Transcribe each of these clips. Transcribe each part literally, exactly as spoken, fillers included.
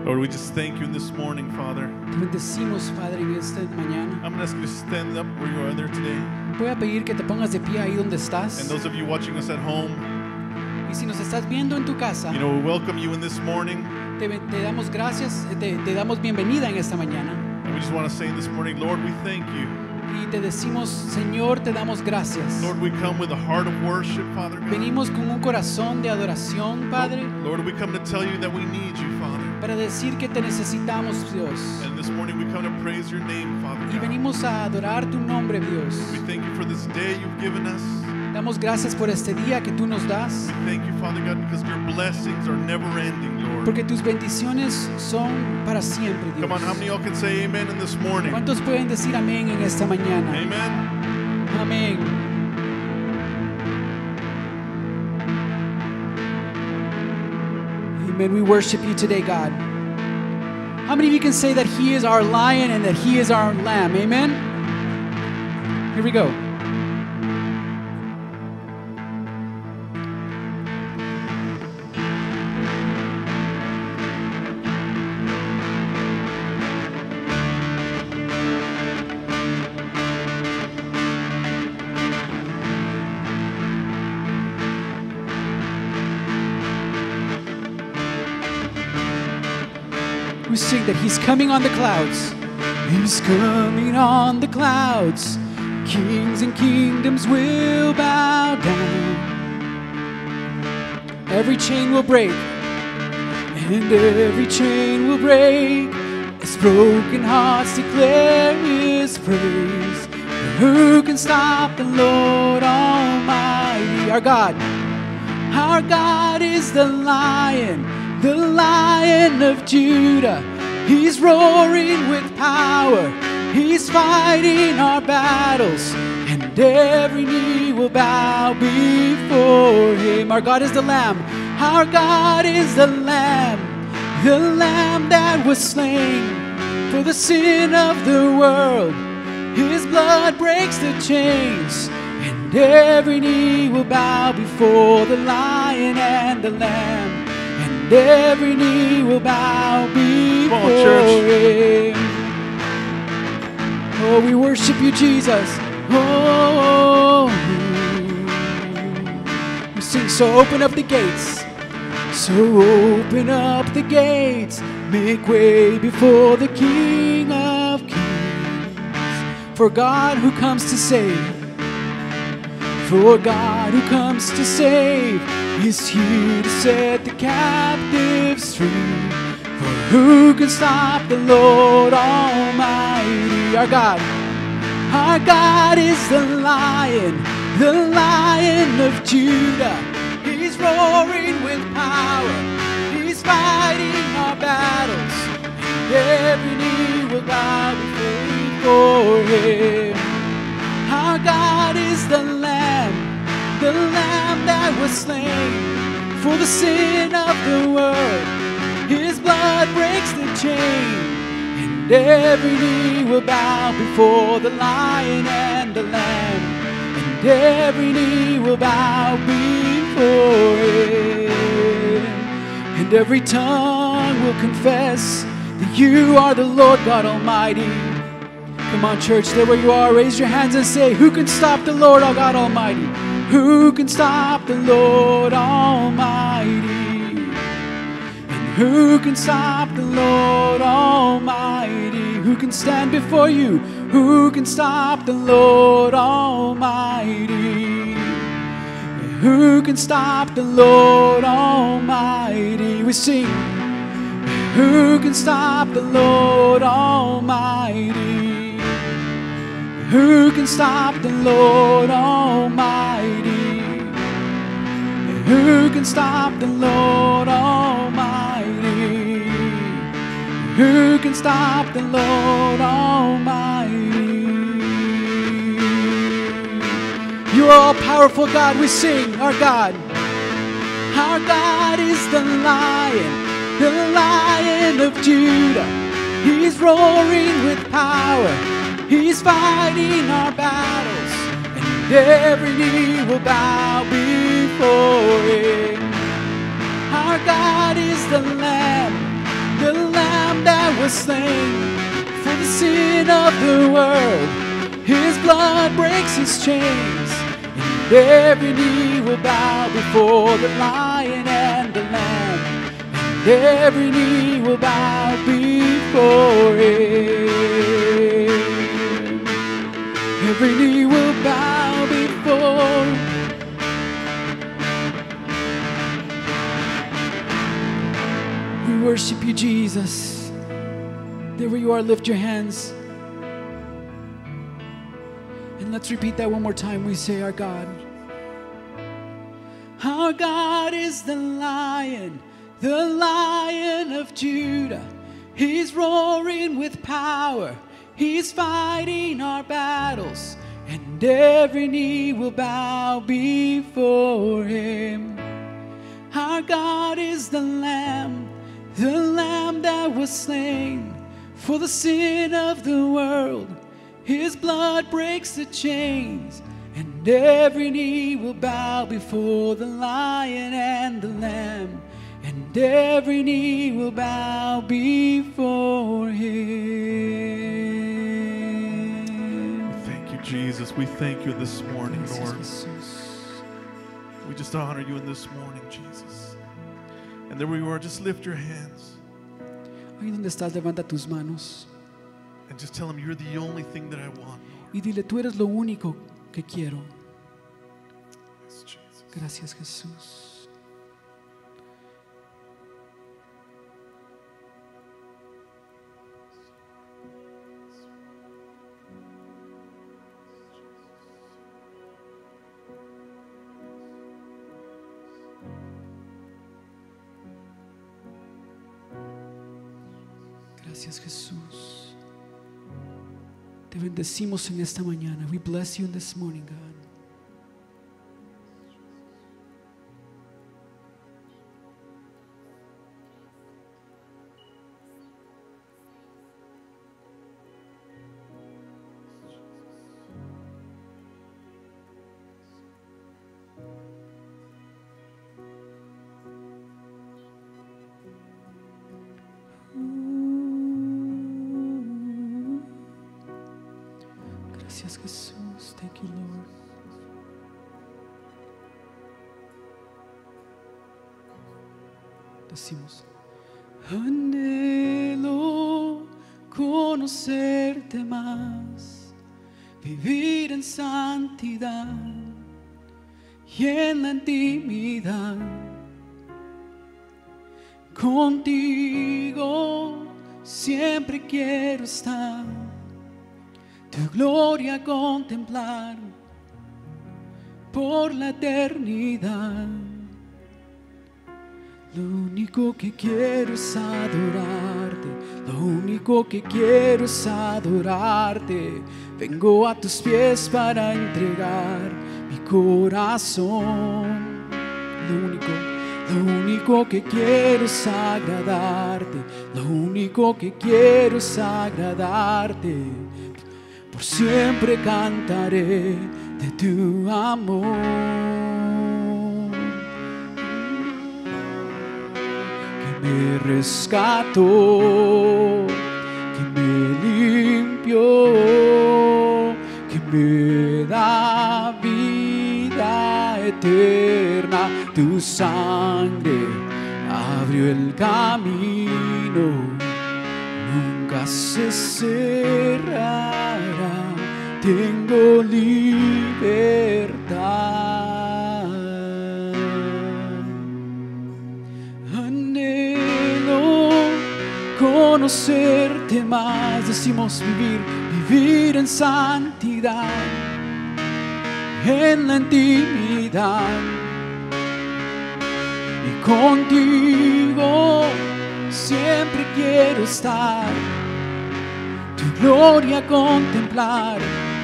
Lord, we just thank you this morning, Father. Te bendecimos, Padre, en esta mañana. I'm going to ask you to stand up where you are there today. Voy a pedir que te pongas de pie ahí donde And estás. those of you watching us at home, Y si nos estás viendo en tu casa, you know, we welcome you in this morning. te, te damos gracias, te, te damos bienvenida en esta mañana. And we just want to say this morning, Lord, we thank you. Y te decimos, Señor, te damos gracias. Lord, we come with a heart of worship, Father God. Venimos con un corazón de adoración, Padre, Lord, we come to tell you that we need you, Father. para decir que te necesitamos, Dios. And this morning we come to praise your name, Father Y God. venimos a adorar tu nombre, Dios. We thank you for this day you've given us. Damos gracias por este día que tú nos das, We thank you, Father God, because your blessings are never ending, Lord. porque tus bendiciones son para siempre, Dios. Come on, how many of y'all can say amen in this morning? ¿Cuántos pueden decir amén en esta mañana? Amen. Amén. Amen. We worship you today, God. How many of you can say that He is our lion and that He is our lamb? Amen. Here we go. We sing that He's coming on the clouds. He's coming on the clouds. Kings and kingdoms will bow down. Every chain will break, and every chain will break as broken hearts declare His praise. But who can stop the Lord Almighty? Our God, our God is the Lion, the Lion of Judah. He's roaring with power. He's fighting our battles, and every knee will bow before Him. Our God is the Lamb. Our God is the Lamb, the Lamb that was slain for the sin of the world. His blood breaks the chains, and every knee will bow before the Lion and the Lamb. And every knee will bow before Come on, church. Him. Oh, we worship you, Jesus. Oh, we sing, so open up the gates. So open up the gates. Make way before the King of Kings. For God who comes to save. For God who comes to save is here to set the captives free. For who can stop the Lord Almighty? Our God, our God is the Lion, the Lion of Judah. He's roaring with power. He's fighting our battles. And every knee will bow before Him. Our God is the Lamb, the Lamb that was slain for the sin of the world. His blood breaks the chain, and every knee will bow before the Lion and the Lamb, and every knee will bow before Him, and every tongue will confess that you are the Lord God Almighty. Come on, church, there where you are, raise your hands and say, who can stop the Lord our God Almighty? Who can stop the Lord Almighty? And who can stop the Lord Almighty? Who can stand before you? Who can stop the Lord Almighty? Who can stop the Lord Almighty? We sing, who can stop the Lord Almighty? Who can stop the Lord Almighty? Who can stop the Lord Almighty? Who can stop the Lord Almighty? You are all powerful, God. We sing, our God. Our God is the Lion, the Lion of Judah. He's roaring with power. He's fighting our battles, and every knee will bow before Him. Our God is the Lamb, the Lamb was slain for the sin of the world. His blood breaks his chains, and every knee will bow before the Lion and the Lamb, and every knee will bow before him. Every knee will bow before. We worship you, Jesus. There where you are, lift your hands. And let's repeat that one more time. We say, our God. Our God is the Lion, the Lion of Judah. He's roaring with power. He's fighting our battles, and every knee will bow before him. Our God is the Lamb, the Lamb that was slain for the sin of the world. His blood breaks the chains, and every knee will bow before the Lion and the Lamb, and every knee will bow before him. Thank you, Jesus. We thank you this morning, Lord. We just honor you in this morning, Jesus. And there you are, just lift your hands. Ahí donde estás, levanta tus manos and just tell him, you're the only thing that I want, Lord. Y dile, tú eres lo único que quiero. Yes, Jesus. Gracias, Jesús. Gracias, Jesús. Te bendecimos en esta mañana. We bless you in this morning, God. Gracias, Jesús. Thank you, Lord. Decimos, anhelo conocerte más, vivir en santidad y en la intimidad. Contigo siempre quiero estar, tu gloria contemplar por la eternidad. Lo único que quiero es adorarte, lo único que quiero es adorarte. Vengo a tus pies para entregar mi corazón. Lo único, lo único que quiero es agradarte, lo único que quiero es agradarte. Por siempre cantaré de tu amor, que me rescató, que me limpió, que me da vida eterna. Tu sangre abrió el camino, nunca se cerrará. Tengo libertad. Anhelo conocerte más. Decimos vivir, vivir en santidad, en la intimidad. Y contigo siempre quiero estar, tu gloria contemplar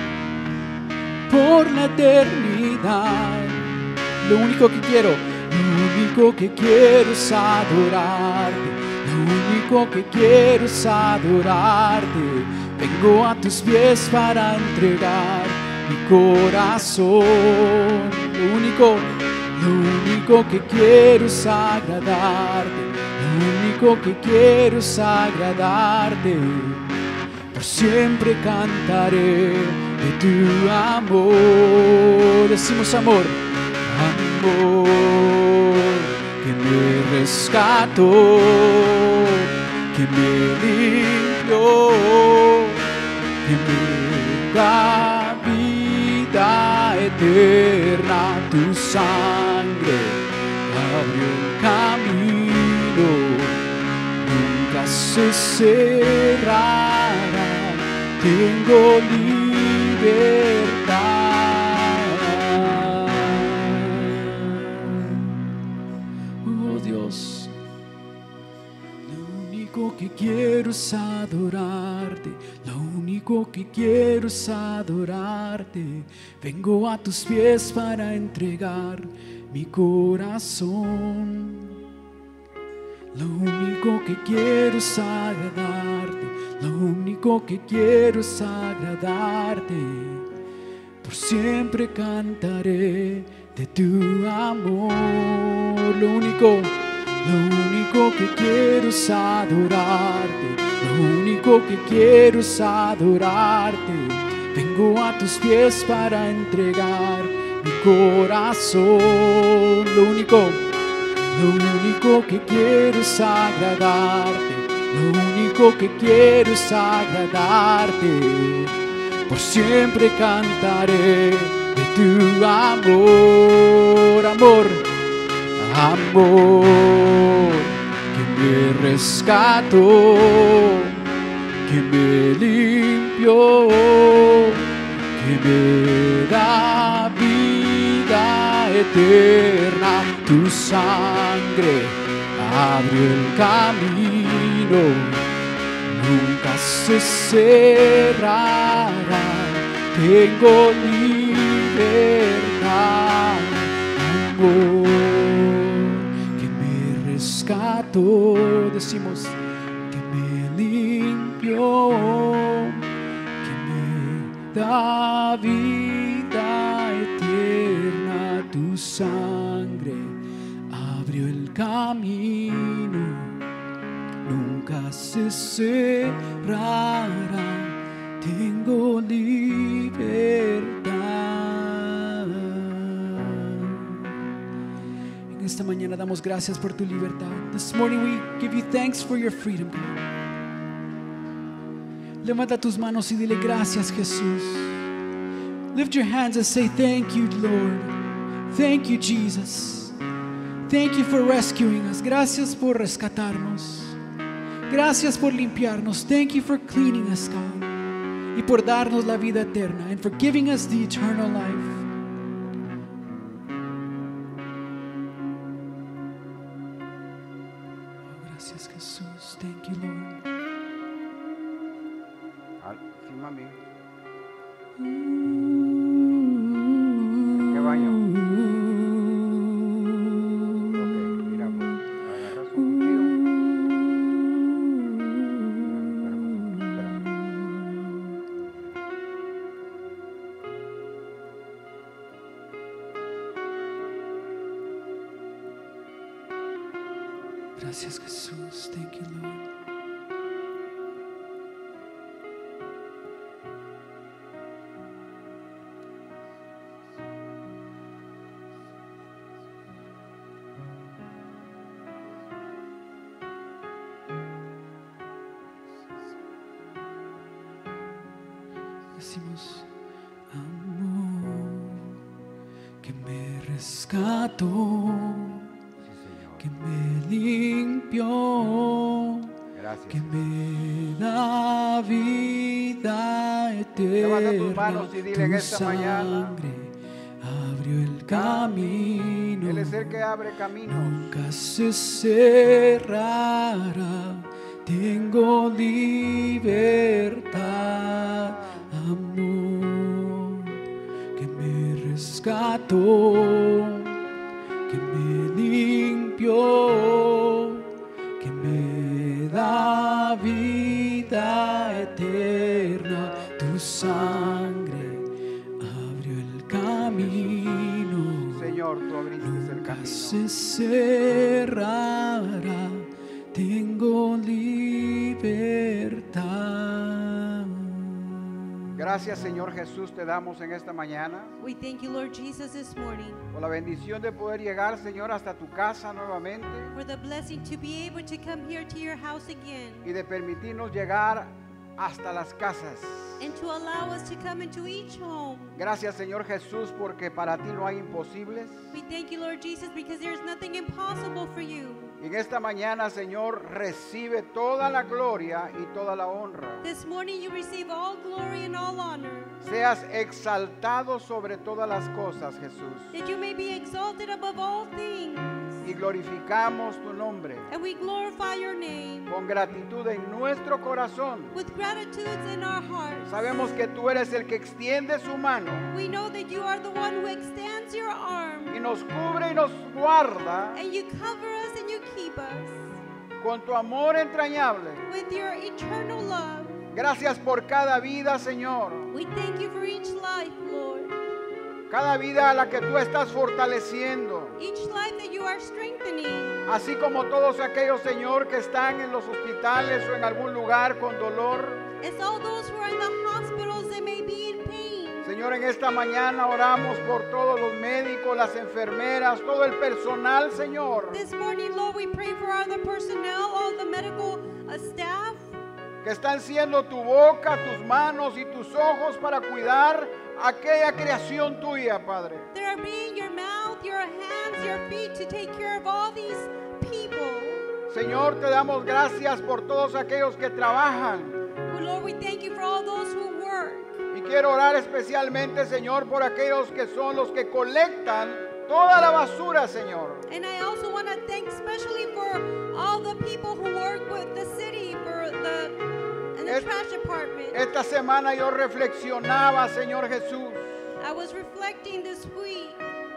por la eternidad. Lo único que quiero, lo único que quiero es adorarte, lo único que quiero es adorarte. Vengo a tus pies para entregar mi corazón. Lo único, lo único que quiero es agradarte, lo único que quiero es agradarte. Por siempre cantaré de tu amor. Decimos amor, amor que me rescató, que me limpió, que me da vida eterna. Tu sangre abrió el camino, nunca se cerrará. Tengo libertad. Oh Dios, lo único que quiero es adorarte. Lo único que quiero es adorarte. Vengo a tus pies para entregar mi corazón. Lo único que quiero es agradarte. Lo único que quiero es agradarte. Por siempre cantaré de tu amor. Lo único, lo único que quiero es adorarte. Lo único que quiero es adorarte. Vengo a tus pies para entregar mi corazón. Lo único, lo único que quiero es agradarte. Lo único que quiero es agradarte. Por siempre cantaré de tu amor, amor, amor que me rescató, que me limpió, que me da vida eterna. Tu sangre abrió el camino, nunca se cerrará. Tengo libertad, amor que me rescató. Decimos que me limpió, que me da vida eterna. Tu sangre abrió el camino, nunca se cerrará. Tengo libertad. En esta mañana damos gracias por tu libertad. This morning we give you thanks for your freedom, God. Levanta tus manos y dile gracias, Jesús. Lift your hands and say thank you, Lord. Thank you, Jesus. Thank you for rescuing us. Gracias por rescatarnos. Gracias por limpiarnos. Thank you for cleaning us, God. Y por darnos la vida eterna. And for giving us the eternal life. Oh, gracias, Jesús. Thank you, Lord. Sí, mami. ¿Qué baño? Ok, mira, pues agarras un cuchillo. Espera, espera. Gracias, Jesús. Thank you, Lord. Decimos amor que me rescató, Sí, Señor. que me limpió, Gracias. que me da vida Levanta tus manos y eterna. dile en Tu esta mañana, sangre abrió el camino, Él es el que abre caminos. nunca se cerrará. Tengo libertad, amor que me rescató, que me limpió, que me da vida eterna. Tu sangre abrió el camino, Señor, tú abriste el nunca camino. se cerrará. tengo libertad. Gracias, Señor Jesús, te damos en esta mañana We thank you, Lord Jesus, this morning por la bendición de poder llegar, Señor, hasta tu casa nuevamente for the blessing to be able to come here to your house again y de permitirnos llegar hasta las casas. and to allow us to come into each home. Gracias, Señor Jesús, porque para ti no hay imposibles. We thank you, Lord Jesus, because there's nothing impossible for you. Y en esta mañana, Señor, recibe toda la gloria y toda la honra. This morning you receive all glory and all honor, Seas exaltado sobre todas las cosas, Jesús. that you may be exalted above all things. Y glorificamos tu nombre And we glorify your name con gratitud en nuestro corazón. with gratitudes in our hearts. Sabemos que tú eres el que extiende su mano We know that you are the one who extends your arm y nos cubre y nos guarda and you cover us and you keep us con tu amor entrañable. with your eternal love. Gracias por cada vida, Señor. We thank you for each life, Lord. Cada vida a la que tú estás fortaleciendo. Each life that you are strengthening. Así como todos aquellos, Señor, que están en los hospitales o en algún lugar con dolor. As all those who are in the hospitals that may be in pain. Señor, en esta mañana oramos por todos los médicos, las enfermeras, todo el personal, Señor, This morning, Lord, we pray for all the personnel, all the medical uh, staff que están siendo tu boca, tus manos y tus ojos para cuidar aquella creación tuya, Padre. that are being your mouth, your hands, your feet to take care of all these people. Señor, te damos gracias por todos aquellos que trabajan. Oh, Lord, we thank you for all those who work. Y quiero orar especialmente, Señor, por aquellos que son los que colectan toda la basura, Señor. And I also want to thank especially for all the people who work with the city for the and the Es- trash department. Esta semana yo reflexionaba, Señor Jesús, I was reflecting this week.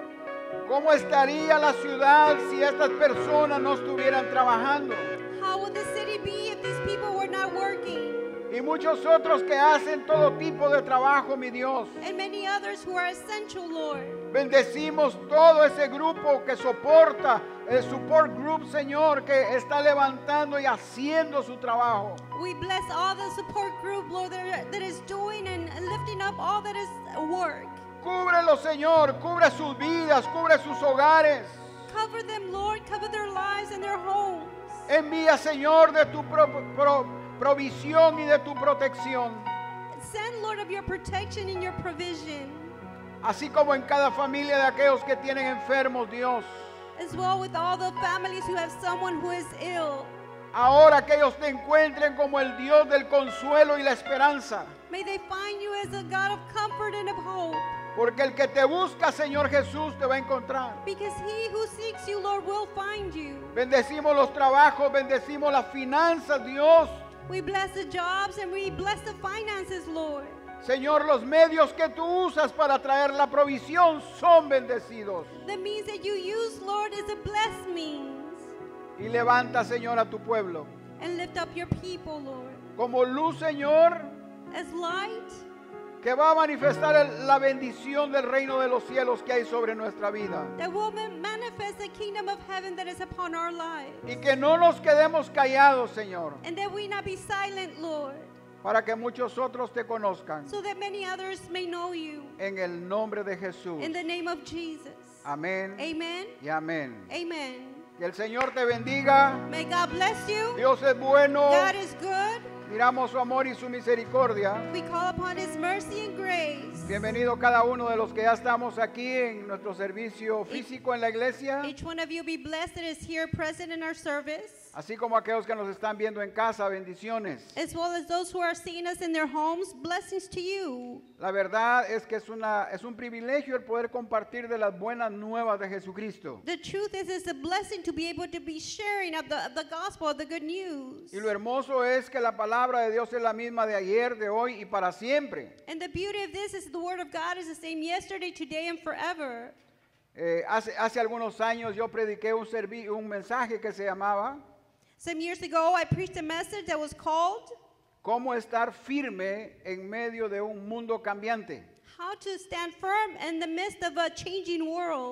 ¿cómo estaría la ciudad si estas personas no estuvieran trabajando? How would the city be if these people were not working? Y muchos otros que hacen todo tipo de trabajo, mi Dios. And many others who are essential, Lord. Bendecimos todo ese grupo que soporta, el support group, Señor, que está levantando y haciendo su trabajo. We bless all the support group, Lord, that, are- that is doing and lifting up all that is work. Cúbrelo, Señor, cubre sus vidas, cubre sus hogares. Cover them, Lord. Cover their lives and their homes. Envía, Señor, de tu pro- pro- provisión y de tu protección. Send, Lord, of your protection and your provision. Así como en cada familia de aquellos que tienen enfermos, Dios. As well with all the families who have someone who is ill. Ahora que ellos te encuentren como el Dios del consuelo y la esperanza. May they find you as a God of comfort and of hope. Porque el que te busca, Señor Jesús, te va a encontrar. Because he who seeks you, Lord, will find you. Bendecimos los trabajos, bendecimos las finanzas, Dios. We bless the jobs and we bless the finances, Lord. Señor, los medios que tú usas para traer la provisión son bendecidos. The means that you use, Lord, is a blessed means. Y levanta, Señor, a tu pueblo. And lift up your people, Lord. Como luz, Señor, As light que va a manifestar el- la bendición del reino de los cielos que hay sobre nuestra vida. that will ma- manifest the kingdom of heaven that is upon our lives. Y que no nos quedemos callados, Señor, And that we not be silent, Lord, para que muchos otros te conozcan. so that many others may know you. En el nombre de Jesús. In the name of Jesus. Amén Amen. y amén. Amen. Que el Señor te bendiga. May God bless you. Dios es bueno. God is good. Miramos su amor y su misericordia. We call upon his mercy and grace. Bienvenido cada uno de los que ya estamos aquí en nuestro servicio físico en la iglesia, Each one of you be blessed that is here present in our service, así como aquellos que nos están viendo en casa. Bendiciones. as well as those who are seeing us in their homes. Blessings to you. La verdad es que es, una, es un privilegio el poder compartir de las buenas nuevas de Jesucristo. The truth is, it's a blessing to be able to be sharing of the, of the gospel, of the good news. Y lo hermoso es que la palabra de Dios es la misma de ayer, de hoy y para siempre. And the beauty of this is the word of God is the same yesterday, today, and forever. Eh, hace, hace algunos años yo prediqué un, servi- un mensaje que se llamaba Some years ago, I preached a message that was called ¿Cómo estar firme en medio de un mundo cambiante? How to Stand Firm in the Midst of a Changing World.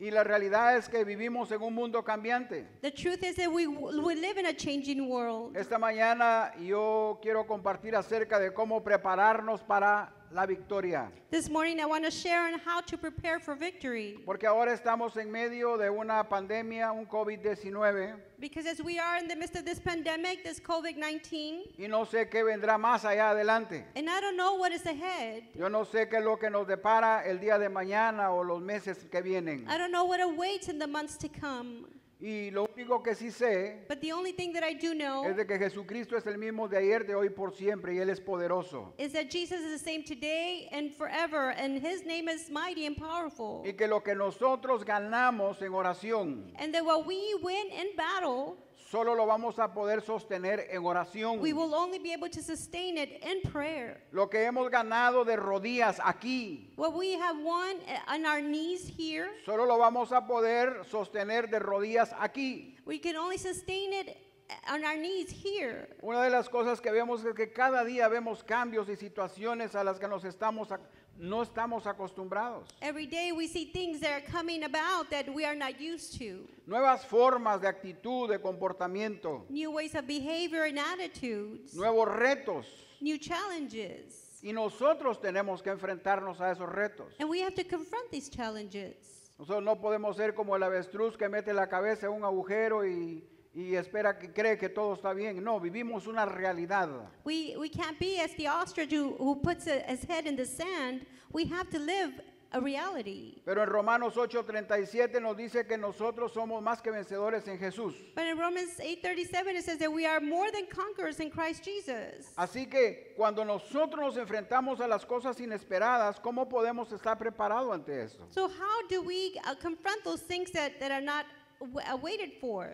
Y la realidad es que vivimos en un mundo cambiante. The truth is that we, we live in a changing world. Esta mañana yo quiero compartir acerca de cómo prepararnos para la victoria. This morning I want to share on how to prepare for victory. Porque ahora estamos en medio de una pandemia, un COVID diecinueve, Because as we are in the midst of this pandemic, this COVID nineteen, y no sé qué vendrá más allá adelante. and I don't know what is ahead. Yo no sé qué es lo que nos depara el día de mañana o los meses que vienen. I don't know what awaits in the months to come. Y lo único que sí sé But the only thing that I do know es de que Jesucristo es el mismo de ayer, de hoy, por siempre, y Él es poderoso. is that Jesus is the same today and forever, and his name is mighty and powerful. Y que lo que nosotros ganamos en oración, And that what we win in battle, solo lo vamos a poder sostener en oración. we will only be able to sustain it in prayer. Lo que hemos ganado de rodillas aquí, What we have won on our knees here, solo lo vamos a poder sostener de rodillas aquí. we can only sustain it on our knees here. Una de las cosas que vemos es que cada día vemos cambios y situaciones a las que nos estamos ac- no estamos acostumbrados. Every day we see things that are coming about that we are not used to. Nuevas formas de actitud, de comportamiento, New ways of behavior and attitudes, nuevos retos. new challenges. Y nosotros tenemos que enfrentarnos a esos retos. And we have to confront these challenges. Nosotros no podemos ser como el avestruz que mete la cabeza en un agujero y, y espera que cree que todo está bien. No, vivimos una realidad. We, we can't be as the ostrich who, who puts a, his head in the sand. We have to live a reality. Pero en Romanos ocho treinta y siete nos dice que nosotros somos más que vencedores en Jesús. But in Romans eight thirty-seven it says that we are more than conquerors in Christ Jesus. Así que cuando nosotros nos enfrentamos a las cosas inesperadas, ¿cómo podemos estar preparados ante eso? So how do we uh, confront those things that, that are not w- uh, waited for?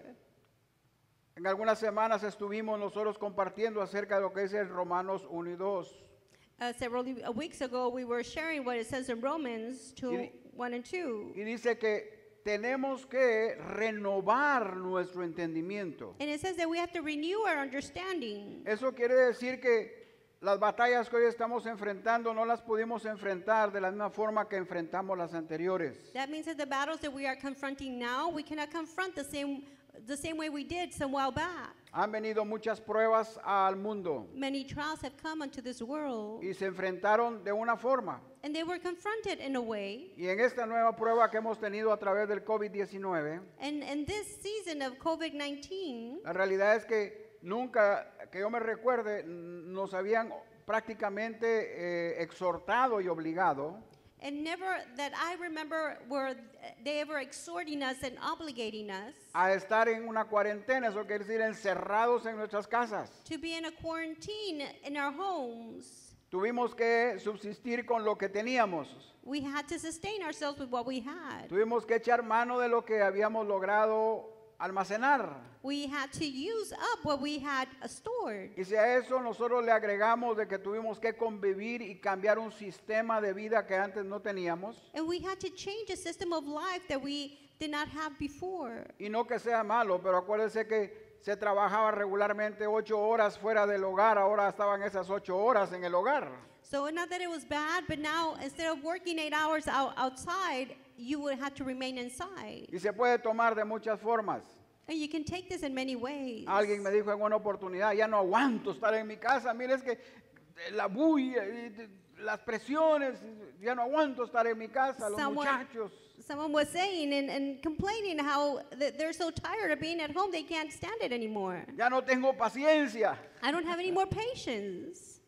En algunas semanas estuvimos nosotros compartiendo acerca de lo que dice el Romanos uno y dos. Uh, several uh, weeks ago we were sharing what it says in Romans two, Y- one and two. Y dice que tenemos que renovar nuestro entendimiento. And it says that we have to renew our understanding. Eso quiere decir que las batallas que hoy estamos enfrentando no las pudimos enfrentar de la misma forma que enfrentamos las anteriores. That means that the battles that we are confronting now, we cannot confront the same the same way we did some while back. Han venido muchas pruebas al mundo Many trials have come unto this world, y se enfrentaron de una forma. and they were confronted in a way. Y en esta nueva prueba que hemos tenido a través del COVID diecinueve, And in this season of COVID nineteen, la realidad es que nunca, que yo me recuerde, n- nos habían prácticamente eh, exhortado y obligado and never that I remember were they ever exhorting us and obligating us a estar en una cuarentena, eso quiere decir encerrados en nuestras casas. to be in a quarantine in our homes. Tuvimos que subsistir con lo que teníamos. We had to sustain ourselves with what we had. Tuvimos que echar mano de lo que habíamos logrado almacenar. We had to use up what we had uh, stored. Y si a eso nosotros le agregamos de que tuvimos que convivir y cambiar un sistema de vida que antes no teníamos, And we had to change a system of life that we did not have before. y no que sea malo, pero acuérdense que se trabajaba regularmente ocho horas fuera del hogar, ahora estaban esas ocho horas en el hogar. So not that it was bad, but now instead of working eight hours out, outside, you would have to remain inside. Y se puede tomar de muchas formas. And you can take this in many ways. Alguien me dijo en una oportunidad, ya no aguanto estar en mi casa, mire es que la bulla, y las presiones, ya no aguanto estar en mi casa, los Someone- muchachos. Someone was saying and, and complaining how th- they're so tired of being at home, they can't stand it anymore. Ya no tengo paciencia. I don't have any more patience.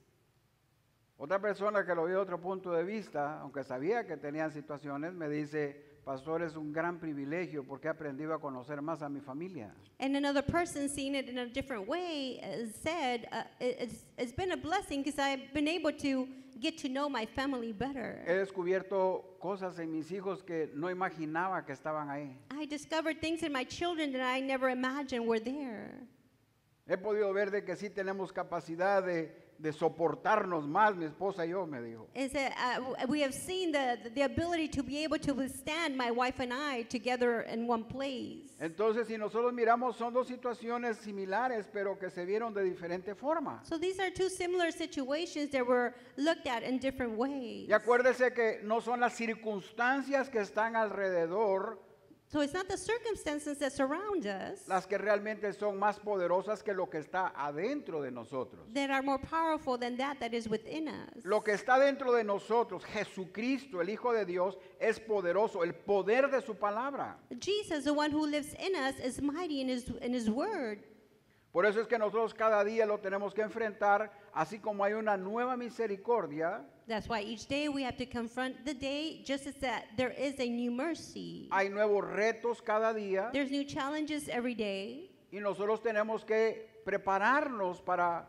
Otra persona que lo vio de otro punto de vista, aunque sabía que tenían situaciones, me dice, pastor, es un gran privilegio porque he aprendido a conocer más a mi familia. And another person seeing it in a different way uh, said, uh, it- it's, it's been a blessing because I've been able to get to know my family better. He descubierto cosas en mis hijos que no imaginaba que estaban ahí. I discovered things in my children that I never imagined were there. He podido ver de que sí tenemos capacidad de, de soportarnos más, mi esposa y yo, me dijo. Is that uh, w- we have seen the, the ability to be able to withstand my wife and I together in one place. Entonces, si nosotros miramos, son dos situaciones similares, pero que se vieron de diferente forma. So these are two similar situations that were looked at in different ways. Y acuérdese que no son las circunstancias que están alrededor So it's not the circumstances that surround us las que realmente son más poderosas que lo que está adentro de nosotros. that are more powerful than that that is within us. Lo que está dentro de nosotros, Jesucristo, el Hijo de Dios, es poderoso, el poder de su palabra. Jesus, the one who lives in us, is mighty in his, in his word. Por eso es que nosotros cada día lo tenemos que enfrentar, así como hay una nueva misericordia, That's why each day we have to confront the day just as that there is a new mercy. hay nuevos retos cada día, There's new challenges every day. y nosotros tenemos que prepararnos para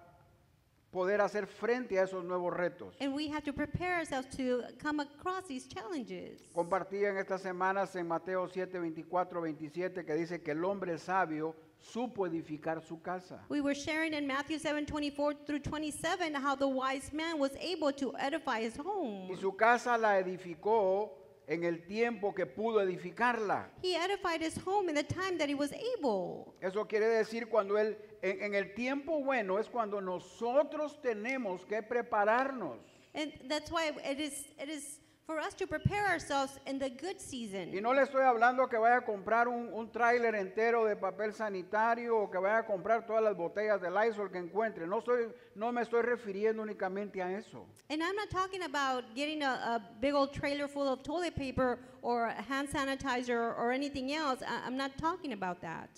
poder hacer frente a esos nuevos retos. And we have to prepare ourselves to come across these challenges. Compartí en estas semanas en Mateo siete, veinticuatro, veintisiete, que dice que el hombre sabio supo edificar su casa. We were sharing in Matthew seven, twenty-four through twenty-seven how the wise man was able to edify his home. Y su casa la edificó en el tiempo que pudo edificarla. He edified his home in the time that he was able. Eso quiere decir cuando él, en, en el tiempo bueno es cuando nosotros tenemos que prepararnos. And that's why it is, it is for us to prepare ourselves in the good season. Y no le estoy hablando que vaya a comprar un, un tráiler entero de papel sanitario o que vaya a comprar todas las botellas de Lysol que encuentre. No, soy, no me estoy refiriendo únicamente a eso. And I'm not talking about getting a, a big old trailer full of toilet paper or hand sanitizer or anything else. I, I'm not talking about that.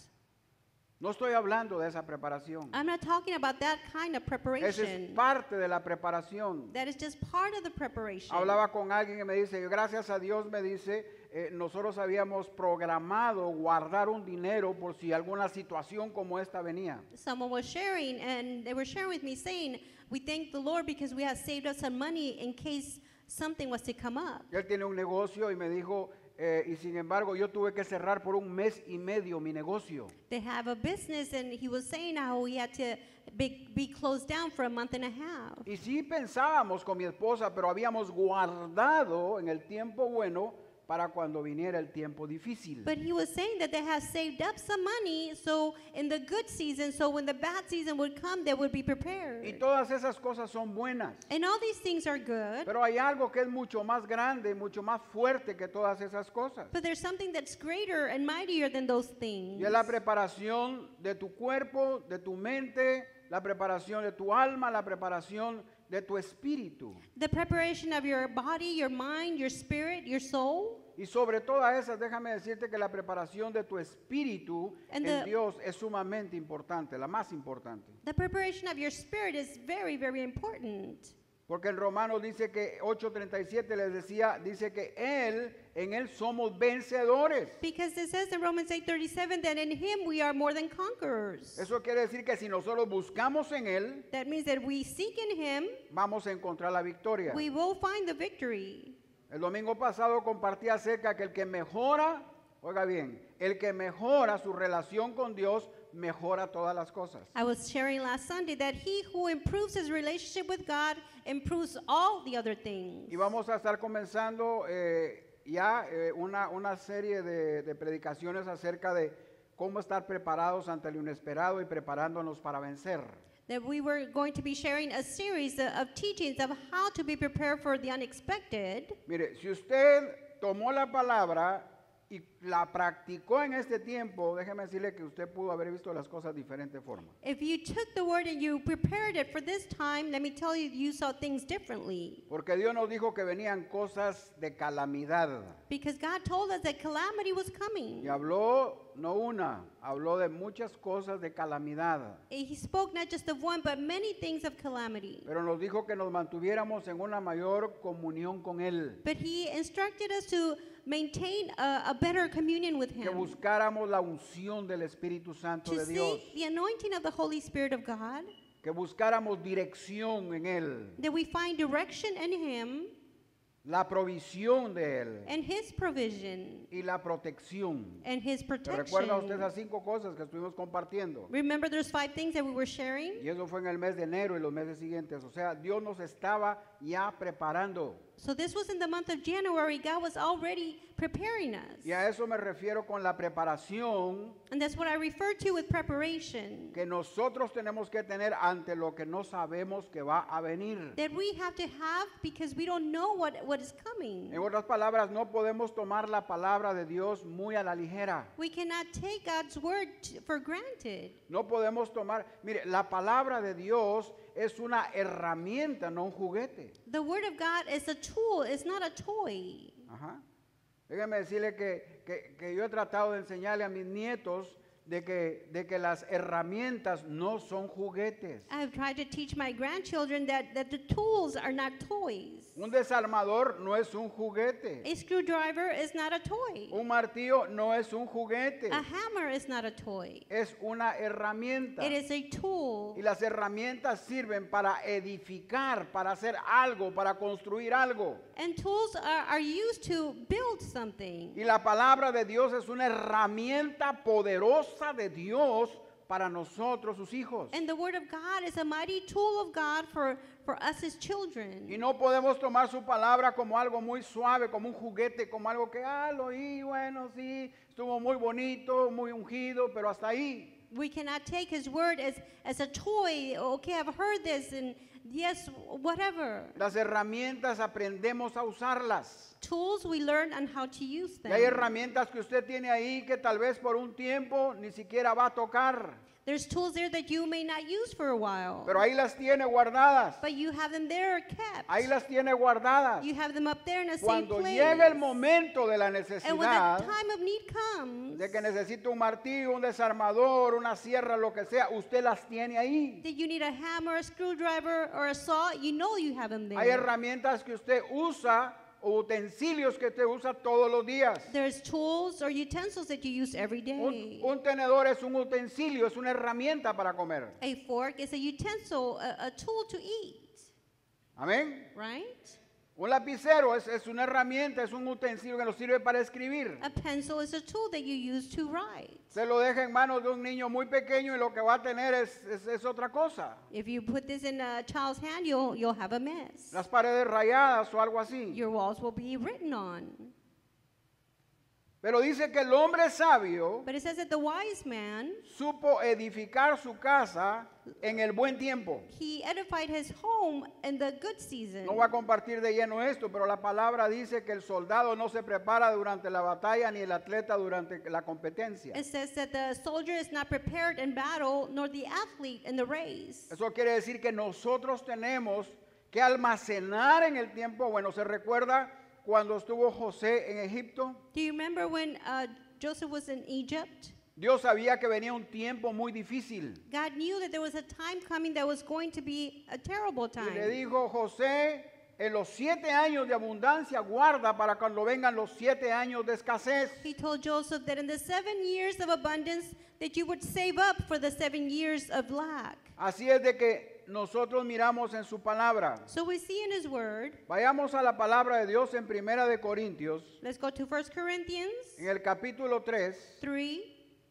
No estoy hablando de esa preparación. I'm not talking about that kind of Esa es preparation. parte de la preparación. That is just part of the preparation. Hablaba con alguien que me dice, gracias a Dios, me dice, eh, nosotros habíamos programado guardar un dinero por si alguna situación como esta venía. Someone was sharing, and they were sharing with me saying, we thank the Lord because we have saved us some money in case something was to come up. Él tiene un negocio y me dijo, eh, y sin embargo yo tuve que cerrar por un mes y medio mi negocio. They have a business, and he was saying how he had to be, be closed down for a month and a half. Y sí pensábamos con mi esposa, pero habíamos guardado en el tiempo bueno para cuando viniera el tiempo difícil. But he was saying that they had saved up some money, so in the good season, so when the bad season would come, they would be prepared. Y todas esas cosas son buenas. And all these things are good, Pero hay algo que es mucho más grande, mucho más fuerte que todas esas cosas. but there's something that's greater and mightier than those things. Y es la preparación de tu cuerpo, de tu mente, la preparación de tu alma, la preparación de tu espíritu. The preparation of your body, your mind, your spirit, your soul. Y sobre todas esas, déjame decirte que la preparación de tu espíritu And en the- Dios es sumamente importante, la más importante. The preparation of your spirit is very, very important. Porque en Romanos dice que ocho treinta y siete les decía, dice que Él, en Él somos vencedores. Because it says in Romans eight thirty-seven that in him we are more than conquerors. Eso quiere decir que si nosotros buscamos en Él, That means that we seek in him, vamos a encontrar la victoria. we will find the victory. El domingo pasado compartí acerca que el que mejora, oiga bien, el que mejora su relación con Dios, mejora todas las cosas. I was sharing last Sunday that he who improves his relationship with God improves all the other things. Y vamos a estar comenzando eh, ya eh, una, una serie de, de predicaciones acerca de cómo estar preparados ante lo inesperado y preparándonos para vencer. That we were going to be sharing a series of, of teachings of how to be prepared for the unexpected. Mire, si usted tomó la palabra y la practicó en este tiempo, déjeme decirle que usted pudo haber visto las cosas de diferente forma. If you took the word and you prepared it for this time, let me tell you, you saw things differently. Porque Dios nos dijo que venían cosas de calamidad. Because God told us that calamity was coming. Y habló no una, habló de muchas cosas de calamidad. He spoke not just of one, but many things of calamity. Pero nos dijo que nos mantuviéramos en una mayor comunión con Él. But he instructed us to maintain a, a better communion with Que him. buscáramos la unción del Espíritu Santo To de Dios. seek the anointing of the Holy Spirit of God. Que buscáramos dirección en Él. That we find direction in him La provisión de Él. and his provision Y la protección. and his ¿Se recuerda usted protection. esas cinco cosas que estuvimos compartiendo? Remember those five things that we were sharing? Y eso fue en el mes de enero y los meses siguientes. O sea, Dios nos estaba ya preparando. So this was in the month of January. God was already preparing us. Y a eso me refiero con la preparación And that's what I refer to with preparation. que nosotros tenemos que tener ante lo que no sabemos que va a venir. That we have to have because we don't know what, what is coming. En otras palabras, no podemos tomar la palabra de Dios muy a la ligera. We cannot take God's word t- for granted. No podemos tomar, mire, la palabra de Dios es una herramienta, no un juguete. The word of God is a tool, it's not a toy. Ajá. Déjeme decirle que, que, que yo he tratado de enseñarle a mis nietos de que, de que las herramientas no son juguetes. I've tried to teach my grandchildren that, that the tools are not toys. Un desarmador no es un juguete. A screwdriver is not a toy. Un martillo no es un juguete. A hammer is not a toy. Es una herramienta. It is a tool. Y las herramientas sirven para edificar, para hacer algo, para construir algo. And tools are, are used to build something. Y la palabra de Dios es una herramienta poderosa de Dios para nosotros, sus hijos. And the word of God is a mighty tool of God for, for us as Y children. no podemos tomar su palabra como algo muy suave, como un juguete, como algo que, ah, lo oí, bueno, sí, estuvo muy bonito, muy ungido, pero hasta ahí. We cannot take his word as, as a toy. Okay, I've heard this and yes, whatever. Las herramientas aprendemos a usarlas. Tools, we learn on how to use Y hay them. herramientas que usted tiene ahí que tal vez por un tiempo ni siquiera va a tocar, There's tools there that you may not use for a while. pero ahí las tiene guardadas. But you have them there kept. Ahí las tiene guardadas. You have them up there in a safe Cuando place. llega el momento de la And when the necesidad, time of need comes, de que necesita un martillo, un desarmador, una sierra, lo que sea, usted las tiene ahí. that you need a hammer, a screwdriver, or a saw, you know you have them Hay there. herramientas que usted usa o utensilios que usted usa todos los días. There's tools or utensils that you use every Un, day. un tenedor es un utensilio, es una herramienta para comer. A fork is a utensil, a, a tool to eat, Amén. right? Un lapicero es, es una herramienta, es un utensilio que nos sirve para escribir. A pencil is a tool that you use to write. Se lo deja en manos de un niño muy pequeño y lo que va a tener es, es, es otra cosa. If you put this in a child's hand, you'll, you'll have a mess. Las paredes rayadas o algo así. Your walls will be written on. Pero dice que el hombre sabio But it says that the wise man, supo edificar su casa en el buen tiempo. he edified his home in the good season. No voy a compartir de lleno esto, pero la palabra dice que el soldado no se prepara durante la batalla ni el atleta durante la competencia. It says that the soldier is not prepared in battle, nor the athlete in the race. Eso quiere decir que nosotros tenemos que almacenar en el tiempo. Bueno, ¿se recuerda cuando estuvo José en Egipto? Do you remember when uh, Joseph was in Egypt? Dios sabía que venía un tiempo muy difícil. God knew that there was a time coming that was going to be a terrible Y le time. dijo, José, en los siete años de abundancia guarda para cuando vengan los siete años de escasez. He told Joseph that in the seven years of abundance that you would save up for the seven years of lack. Así es de que nosotros miramos en su palabra. So we see in his word, Vayamos a la palabra de Dios en Primera de Corintios, let's go to First Corinthians en el capítulo tres, three,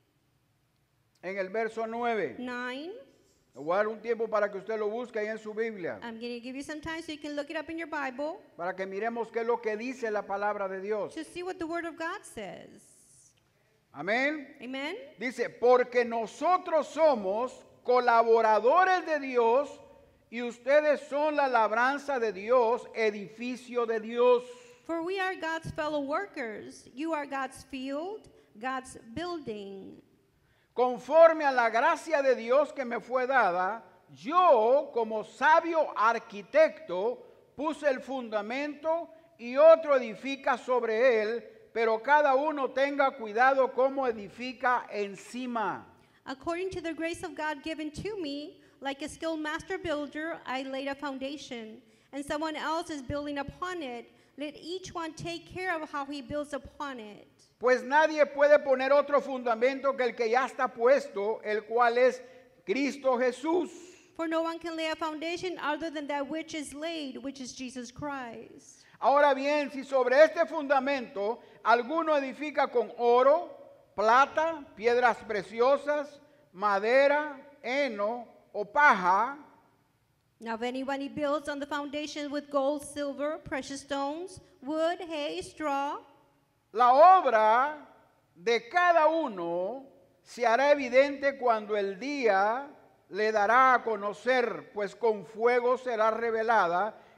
en el verso nueve. nine. Le voy a dar un tiempo para que usted lo busque ahí en su Biblia, I'm going to give you some time so you can look it up in your Bible para que miremos qué es lo que dice la palabra de Dios. to see what the word of God says. Amén. Amen? Dice, porque nosotros somos colaboradores de Dios y ustedes son la labranza de Dios, edificio de Dios. For we are God's fellow workers. You are God's field, God's building. Conforme a la gracia de Dios que me fue dada, yo como sabio arquitecto puse el fundamento y otro edifica sobre él, pero cada uno tenga cuidado cómo edifica encima. According to the grace of God given to me, like a skilled master builder, I laid a foundation, and someone else is building upon it. Let each one take care of how he builds upon it. Pues nadie puede poner otro fundamento que el que ya está puesto, el cual es Cristo Jesús. For no one can lay a foundation other than that which is laid, which is Jesus Christ. Ahora bien, si sobre este fundamento alguno edifica con oro, plata, piedras preciosas, madera, heno o paja, Now, if anybody builds on the foundation with gold, silver, precious stones, wood, hay, straw, la obra de cada uno se hará evidente cuando el día le dará a conocer, pues con fuego será revelada,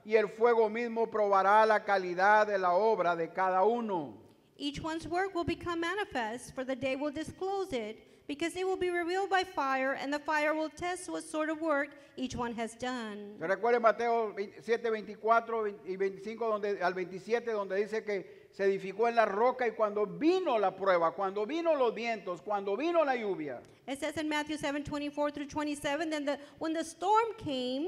y el fuego mismo probará la calidad de la obra de cada uno. Each one's work will become manifest, for the day will disclose it, because it will be revealed by fire, and the fire will test what sort of work each one has done. ¿Se recuerda Mateo siete, veinticuatro y veinticinco donde, al veintisiete, donde dice que se edificó en la roca y cuando vino la prueba, cuando vino los vientos, cuando vino la lluvia, It says in Matthew seven, twenty-four through twenty-seven, then the, when the storm came,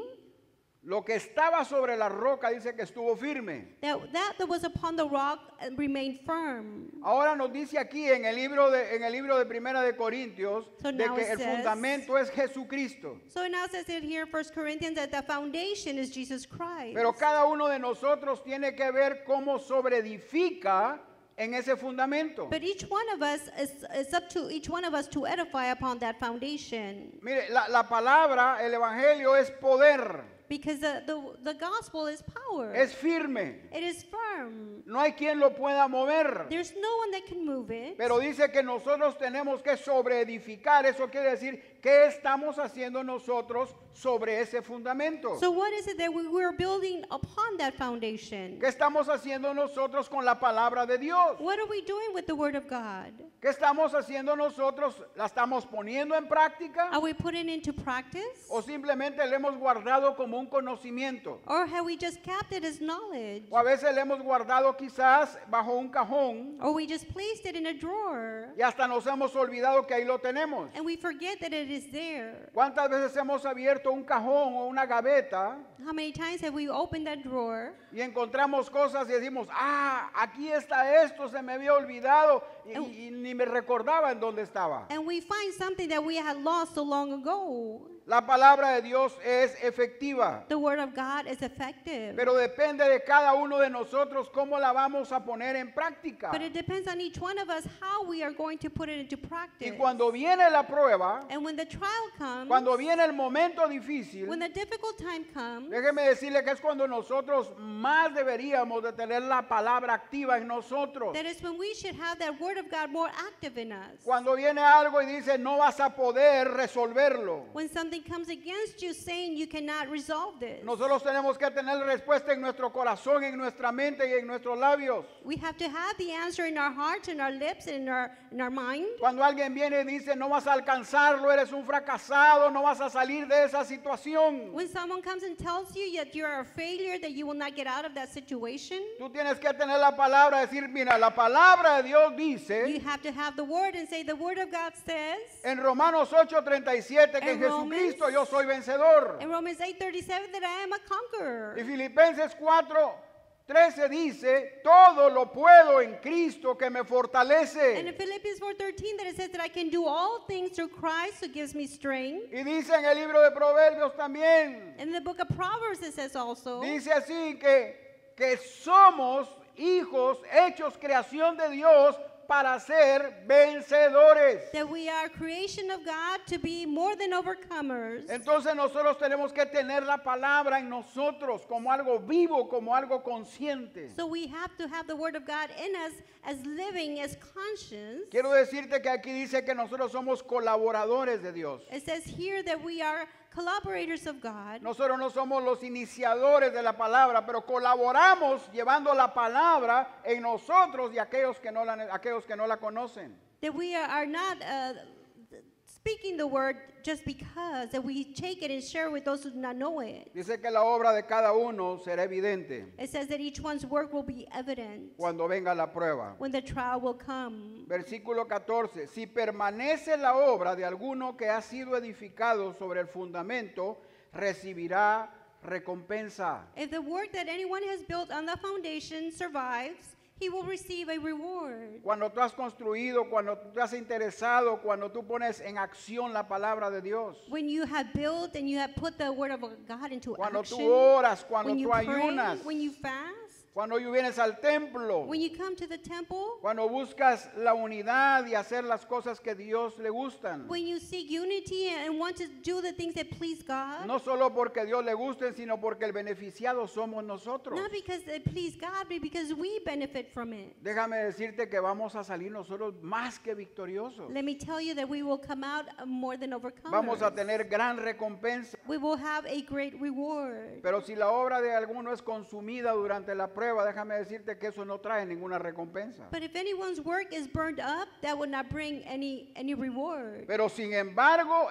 lo que estaba sobre la roca dice que estuvo firme. that, that that was upon the rock uh, remained firm. Ahora nos dice aquí en el libro de, en el libro de Primera de Corintios So de now que it el says- fundamento es Jesucristo. So now it says it here in First Corinthians that the foundation is Jesus Christ. Pero cada uno de nosotros tiene que ver cómo sobreedifica en ese fundamento. But each one of us is, is up to each one of us to edify upon that foundation. Mire, la, la palabra, el evangelio es poder, Because the, the, the gospel is power. es firme. It is firm. No hay quien lo pueda mover. There's no one that can move it. Pero dice que nosotros tenemos que sobreedificar. Eso quiere decir, ¿qué estamos haciendo nosotros sobre ese fundamento? So what is it that we, we're building upon that foundation? ¿Qué estamos haciendo nosotros con la palabra de Dios? What are we doing with the word of God? ¿Qué estamos haciendo nosotros? ¿La estamos poniendo en práctica? Are we putting into practice? ¿O simplemente le hemos guardado como un conocimiento? Or have we just kept it as knowledge? O a veces le hemos guardado quizás bajo un cajón Or we just placed it in a drawer y hasta nos hemos olvidado que ahí lo tenemos. and we forget that it is there? ¿Cuántas veces hemos abierto un cajón o una gaveta How many times have we opened that drawer y encontramos cosas y decimos, ah, aquí está esto, se me había olvidado y, y- y ni me recordaba en dónde estaba? and we find something that we had lost so long ago? La palabra de Dios es efectiva, The word of God is effective. pero depende de cada uno de nosotros cómo la vamos a poner en práctica. But it depends on each one of us how we are going to put it into Y practice. cuando viene la prueba, And when the trial comes, cuando viene el momento difícil, when the difficult time comes, déjeme decirle que es cuando nosotros más deberíamos de tener la palabra activa en nosotros. that is when we should have that word of God more active in us. Cuando viene algo y dice no vas a poder resolverlo. When something comes against you saying you cannot resolve this, Nosotros tenemos que tener respuesta en nuestro corazón, en nuestra mente y en nuestros labios. we have to have the answer in our hearts, in our lips, and in our, in our mind. Cuando alguien viene y dice no vas a alcanzarlo, eres un fracasado, no vas a salir de esa situación. When someone comes and tells you that you're a failure, that you will not get out of that situation, Tú tienes que tener la palabra, decir, mira, la palabra de Dios you dice have to have the word and say the word of God says en Romanos ocho treinta y siete que en En Romans- Jesucristo yo soy vencedor. in Romans eight thirty-seven that I am a conqueror. Y Filipenses cuatro trece dice, todo lo puedo en Cristo que me And fortalece. in Philippians four thirteen that it says that I can do all things through Christ who gives me strength. Y dice en el libro de Proverbios también, In the book of Proverbs it says also dice así que, que somos hijos hechos creación de Dios para ser vencedores. that we are creation of God to be more than overcomers. Entonces nosotros tenemos que tener la palabra en nosotros como algo vivo, como algo consciente. So we have to have the word of God in us as living, as conscious. Quiero decirte que aquí dice que nosotros somos colaboradores de Dios. It says here that we are collaborators of God. Nosotros no somos los iniciadores de la palabra, pero colaboramos llevando la palabra en nosotros y aquellos que no la, aquellos que no la conocen. That we are, are not uh, speaking the word just because, that we take it and share with those who do not know it. Dice que la obra de cada uno será evidente It says that each one's work will be evident cuando venga la prueba. when the trial will come. Versículo catorce. Si permanece la obra de alguno que ha sido edificado sobre el fundamento, recibirá recompensa. If the work that anyone has built on the foundation survives, he will receive a reward. Cuando tú has construido, cuando tú te has interesado, cuando tú pones en acción la palabra de Dios. When you have built and you have put the word of God into Cuando action, tú oras, cuando when you tú pray, ayunas. when you fast, Cuando tú vienes al templo, when you come to the temple, cuando buscas la unidad y hacer las cosas que Dios le gustan. when you seek unity and want to do the things that please God, No solo porque Dios le gusten, sino porque el beneficiado somos nosotros. not because they please God, but because we benefit from it. Déjame decirte que vamos a salir nosotros más que victoriosos. Let me tell you that we will come out uh, more than overcomers. Vamos a tener gran recompensa. We will have a great reward. Pero si la obra de alguno es consumida durante la prueba, déjame decirte que eso no trae ninguna recompensa. But if anyone's work is burned up, that will not bring any any reward. Pero sin embargo,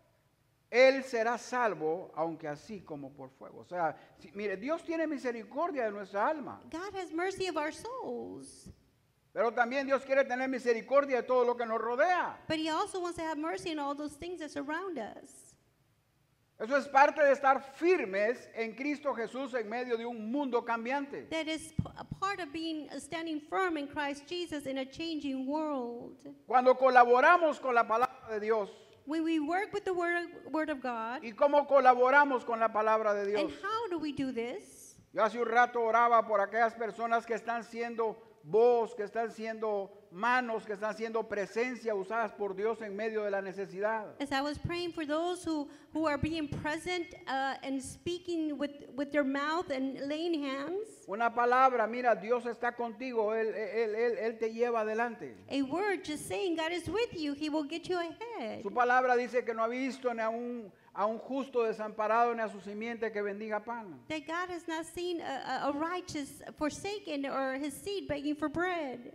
él será salvo, aunque así como por fuego. O sea, si- mire, Dios tiene misericordia de nuestra alma. God has mercy of our souls, Pero también Dios quiere tener misericordia de todo lo que nos rodea. but He also wants to have mercy on all those things that surround us. Eso es parte de estar firmes en Cristo Jesús en medio de un mundo cambiante. That is p- a part of being uh, standing firm in Christ Jesus in a changing world. Cuando colaboramos con la palabra de Dios, When we work with the Word of, word of God, ¿y cómo colaboramos con la palabra de and Dios? how do we do this? Yo hace un rato oraba por aquellas personas que están siendo voz, que están siendo manos, que están siendo presencia usadas por Dios en medio de la necesidad. As I was praying for those who, who are being present uh, and speaking with, with their mouth and laying hands, Una palabra, mira, Dios está contigo, Él, él, él, él te lleva adelante. a word just saying God is with you, He will get you ahead. Su palabra dice que no ha visto ni a un, a un justo desamparado ni a su simiente que bendiga pan. That God has not seen a, a a righteous forsaken or his seed begging for bread.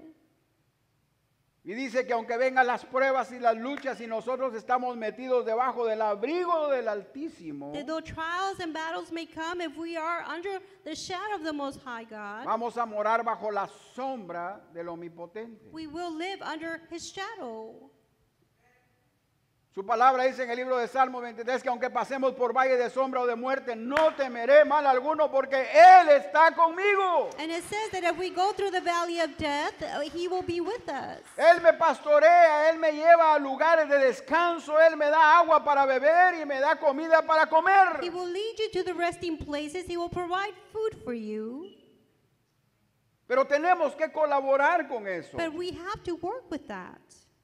Y dice que aunque vengan las pruebas y las luchas y nosotros estamos metidos debajo del abrigo del Altísimo, That though trials and battles may come, if we are under the shadow of the Most High God, vamos a morar bajo la sombra del Omnipotente. we will live under His shadow. Su palabra dice en el libro de Salmo veintitrés que aunque pasemos por valle de sombra o de muerte, no temeré mal alguno porque Él está conmigo. And it says that if we go through the valley of death, uh, He will be with us. Él me pastorea, Él me lleva a lugares de descanso, Él me da agua para beber y me da comida para He comer. will lead you to the resting places. He will provide food for you. Pero tenemos que colaborar con eso. But we have to work with that.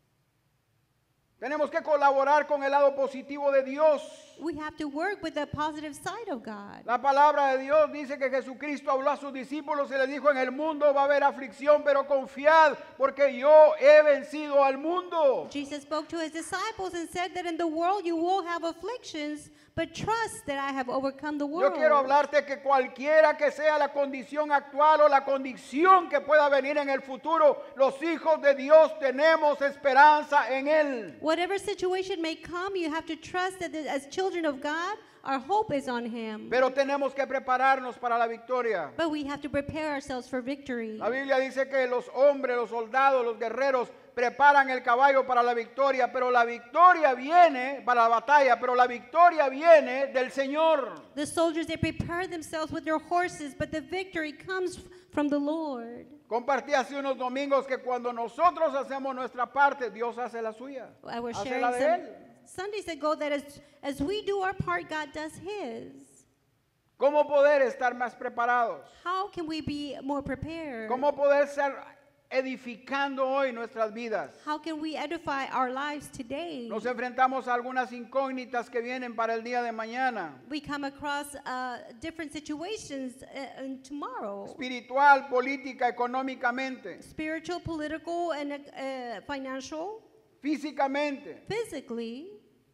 Tenemos que colaborar con el lado positivo de Dios. We have to work with the positive side of God. La palabra de Dios dice que Jesucristo habló a sus discípulos y les dijo, en el mundo va a haber aflicción, pero confiad porque yo he vencido al mundo. Jesus spoke to His disciples and said that in the world you will have afflictions, but trust that I have overcome the Yo world. quiero hablarte que cualquiera que sea la condición actual o la condición que pueda venir en el futuro, los hijos de Dios tenemos esperanza en Él. Whatever situation may come, you have to trust that as children of God, our hope is on Him. Pero tenemos que prepararnos para la victoria. But we have to prepare ourselves for victory. La Biblia dice que los hombres, los soldados, los guerreros preparan el caballo para la victoria, pero la victoria viene para la batalla, pero la victoria viene del Señor. The soldiers, they prepare themselves with their horses, but the victory comes from the Lord. Compartí hace unos domingos que cuando nosotros hacemos nuestra parte, Dios hace la suya. I was Hace sharing la de some Él. Sundays ago that as, as we do our part, God does His. ¿Cómo poder estar más preparados? How can we be more prepared? ¿Cómo poder ser edificando hoy nuestras vidas? How can we edify our lives today? Nos enfrentamos a algunas incógnitas que vienen para el día de mañana. We come across uh, different situations uh, in tomorrow. Espiritual, política, económicamente, Spiritual, political, and uh, financial, físicamente. physically.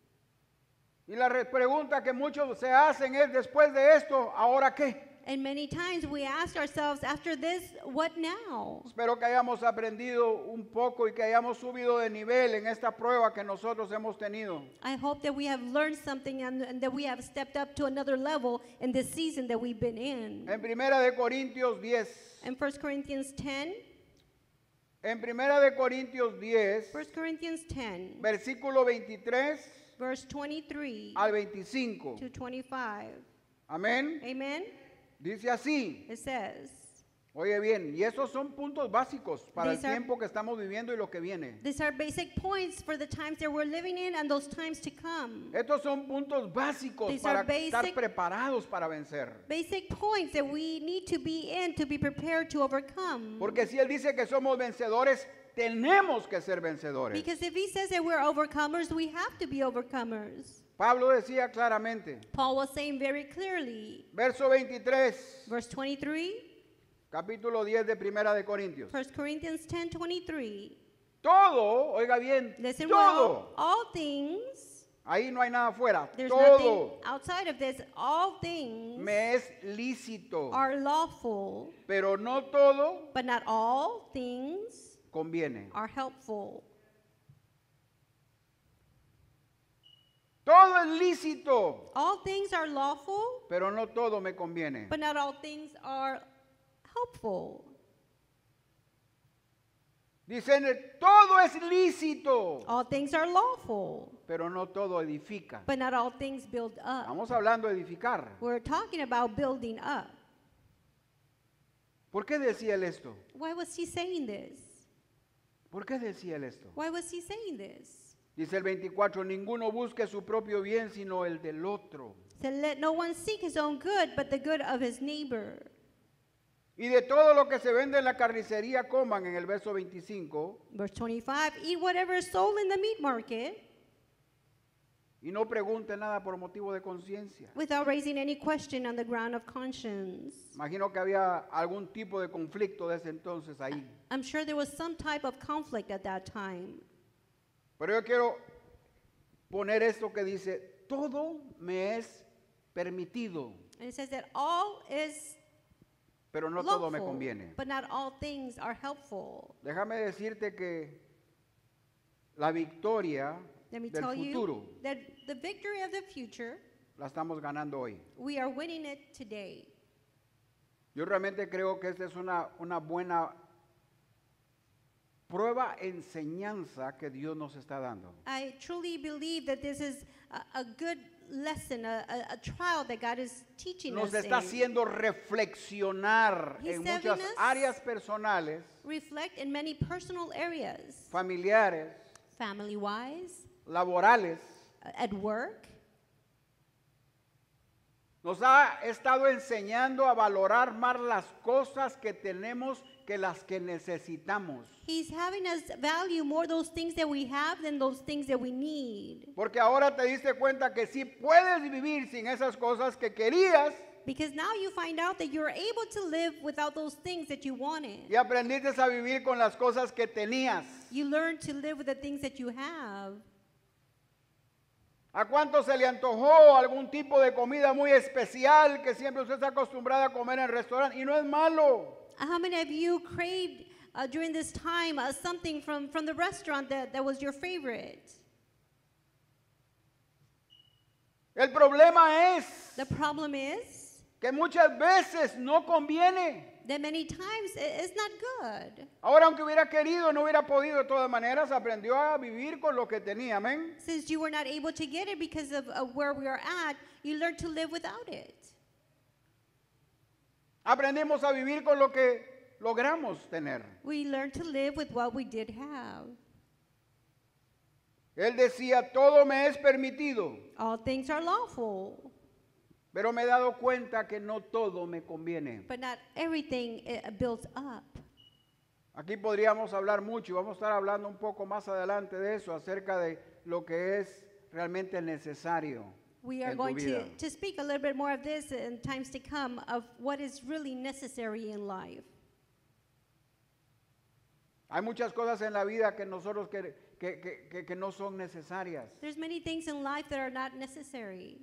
Y la re- pregunta que muchos se hacen es, después de esto, ¿ahora qué? And many times we ask ourselves, after this, what now? Espero que hayamos aprendido un poco y que hayamos subido de nivel en esta prueba que nosotros hemos tenido. I hope that we have learned something and, and that we have stepped up to another level in this season that we've been in. En Primera de Corintios diez, In First Corinthians ten, en Primera de Corintios diez, First Corinthians ten, versículo veintitrés verse twenty-three al veinticinco. to twenty-five. Amén. Amen? Dice así, It says, Oye bien, y esos son puntos básicos para el These are- tiempo que estamos viviendo y lo que viene. These are basic points for the times that we're living in and those times to come. Estos son puntos básicos These para are basic- estar preparados para vencer. Basic points that we need to be in to be prepared to overcome. Porque si Él dice que somos vencedores, tenemos que ser vencedores. Because if he says that we're overcomers, we have to be overcomers. Pablo decía claramente, Paul was saying very clearly, verso veintitrés, verse twenty-three, capítulo diez de Primera de Corintios. First Corinthians ten twenty-three. Todo, oiga bien, Listen well, todo. all things, Ahí no hay nada afuera. there's nothing Todo outside of this, all things me es lícito, are lawful, pero no todo but not all things conviene. are helpful. Todo es lícito, All things are lawful, pero no todo me conviene. but not all things are helpful. Dicen, todo es lícito, All things are lawful, pero no todo edifica. but not all things build up. Estamos hablando de edificar. We're talking about building up. ¿Por qué decía él esto? Why was he saying this? ¿Por qué decía él esto? Why was he saying this? Dice el veinticuatro, ninguno busque su propio bien, sino el del otro. He said, let no one seek his own good, but the good of his neighbor. Y de todo lo que se vende en la carnicería coman, en el verso veinticinco, Verse twenty-five, eat whatever is sold in the meat market y no pregunte nada por motivo de conciencia. without raising any question on the ground of conscience. Imagino que había algún tipo de conflicto de ese entonces ahí. I'm sure there was some type of conflict at that time. Pero yo quiero poner esto que dice, todo me es permitido, And it says that all is pero no todo me lawful, conviene. but not all things are helpful. Déjame decirte que la victoria Let me del tell futuro you that the victory of the future, la estamos ganando hoy. we are winning it today. Yo realmente creo que esta es una, una buena prueba, enseñanza que Dios nos está dando. I truly believe that this is a, a good lesson, a, a, a trial that God is teaching Nos us está in. haciendo reflexionar He's en telling muchas us- áreas personales, Reflect in many personal areas, familiares, family-wise, laborales. uh, at work. Nos ha estado enseñando a valorar más las cosas que tenemos que las que necesitamos. He's having us value more those things that we have than those things that we need. Porque ahora te diste cuenta que sí puedes vivir sin esas cosas que querías Because now you find out that you're able to live without those things that you wanted. y aprendiste a vivir con las cosas que tenías. You learn to live with the things that you have. ¿A cuánto se le antojó algún tipo de comida muy especial que siempre usted está acostumbrado a comer en el restaurante? Y no es malo. How many of you craved uh, during this time uh, something from, from the restaurant that, that was your favorite? El problema es The problem is que muchas veces no conviene. that many times i- it's not good. Ahora, aunque hubiera querido, no hubiera podido de todas maneras, aprendió a vivir con lo que tenía, amén. Since you were not able to get it because of, of where we are at, you learned to live without it. Aprendimos a vivir con lo que logramos tener. We learned to live with what we did have. Él decía, todo me es permitido, All things are lawful, pero me he dado cuenta que no todo me conviene. but not everything uh, builds up. Aquí podríamos hablar mucho y vamos a estar hablando un poco más adelante de eso, acerca de lo que es realmente necesario We are en tu going vida. to, to speak a little bit more of this in times to come, of what is really necessary in life. Hay muchas cosas en la vida que nosotros que, que, que, que- que no son necesarias. There's many things in life that are not necessary.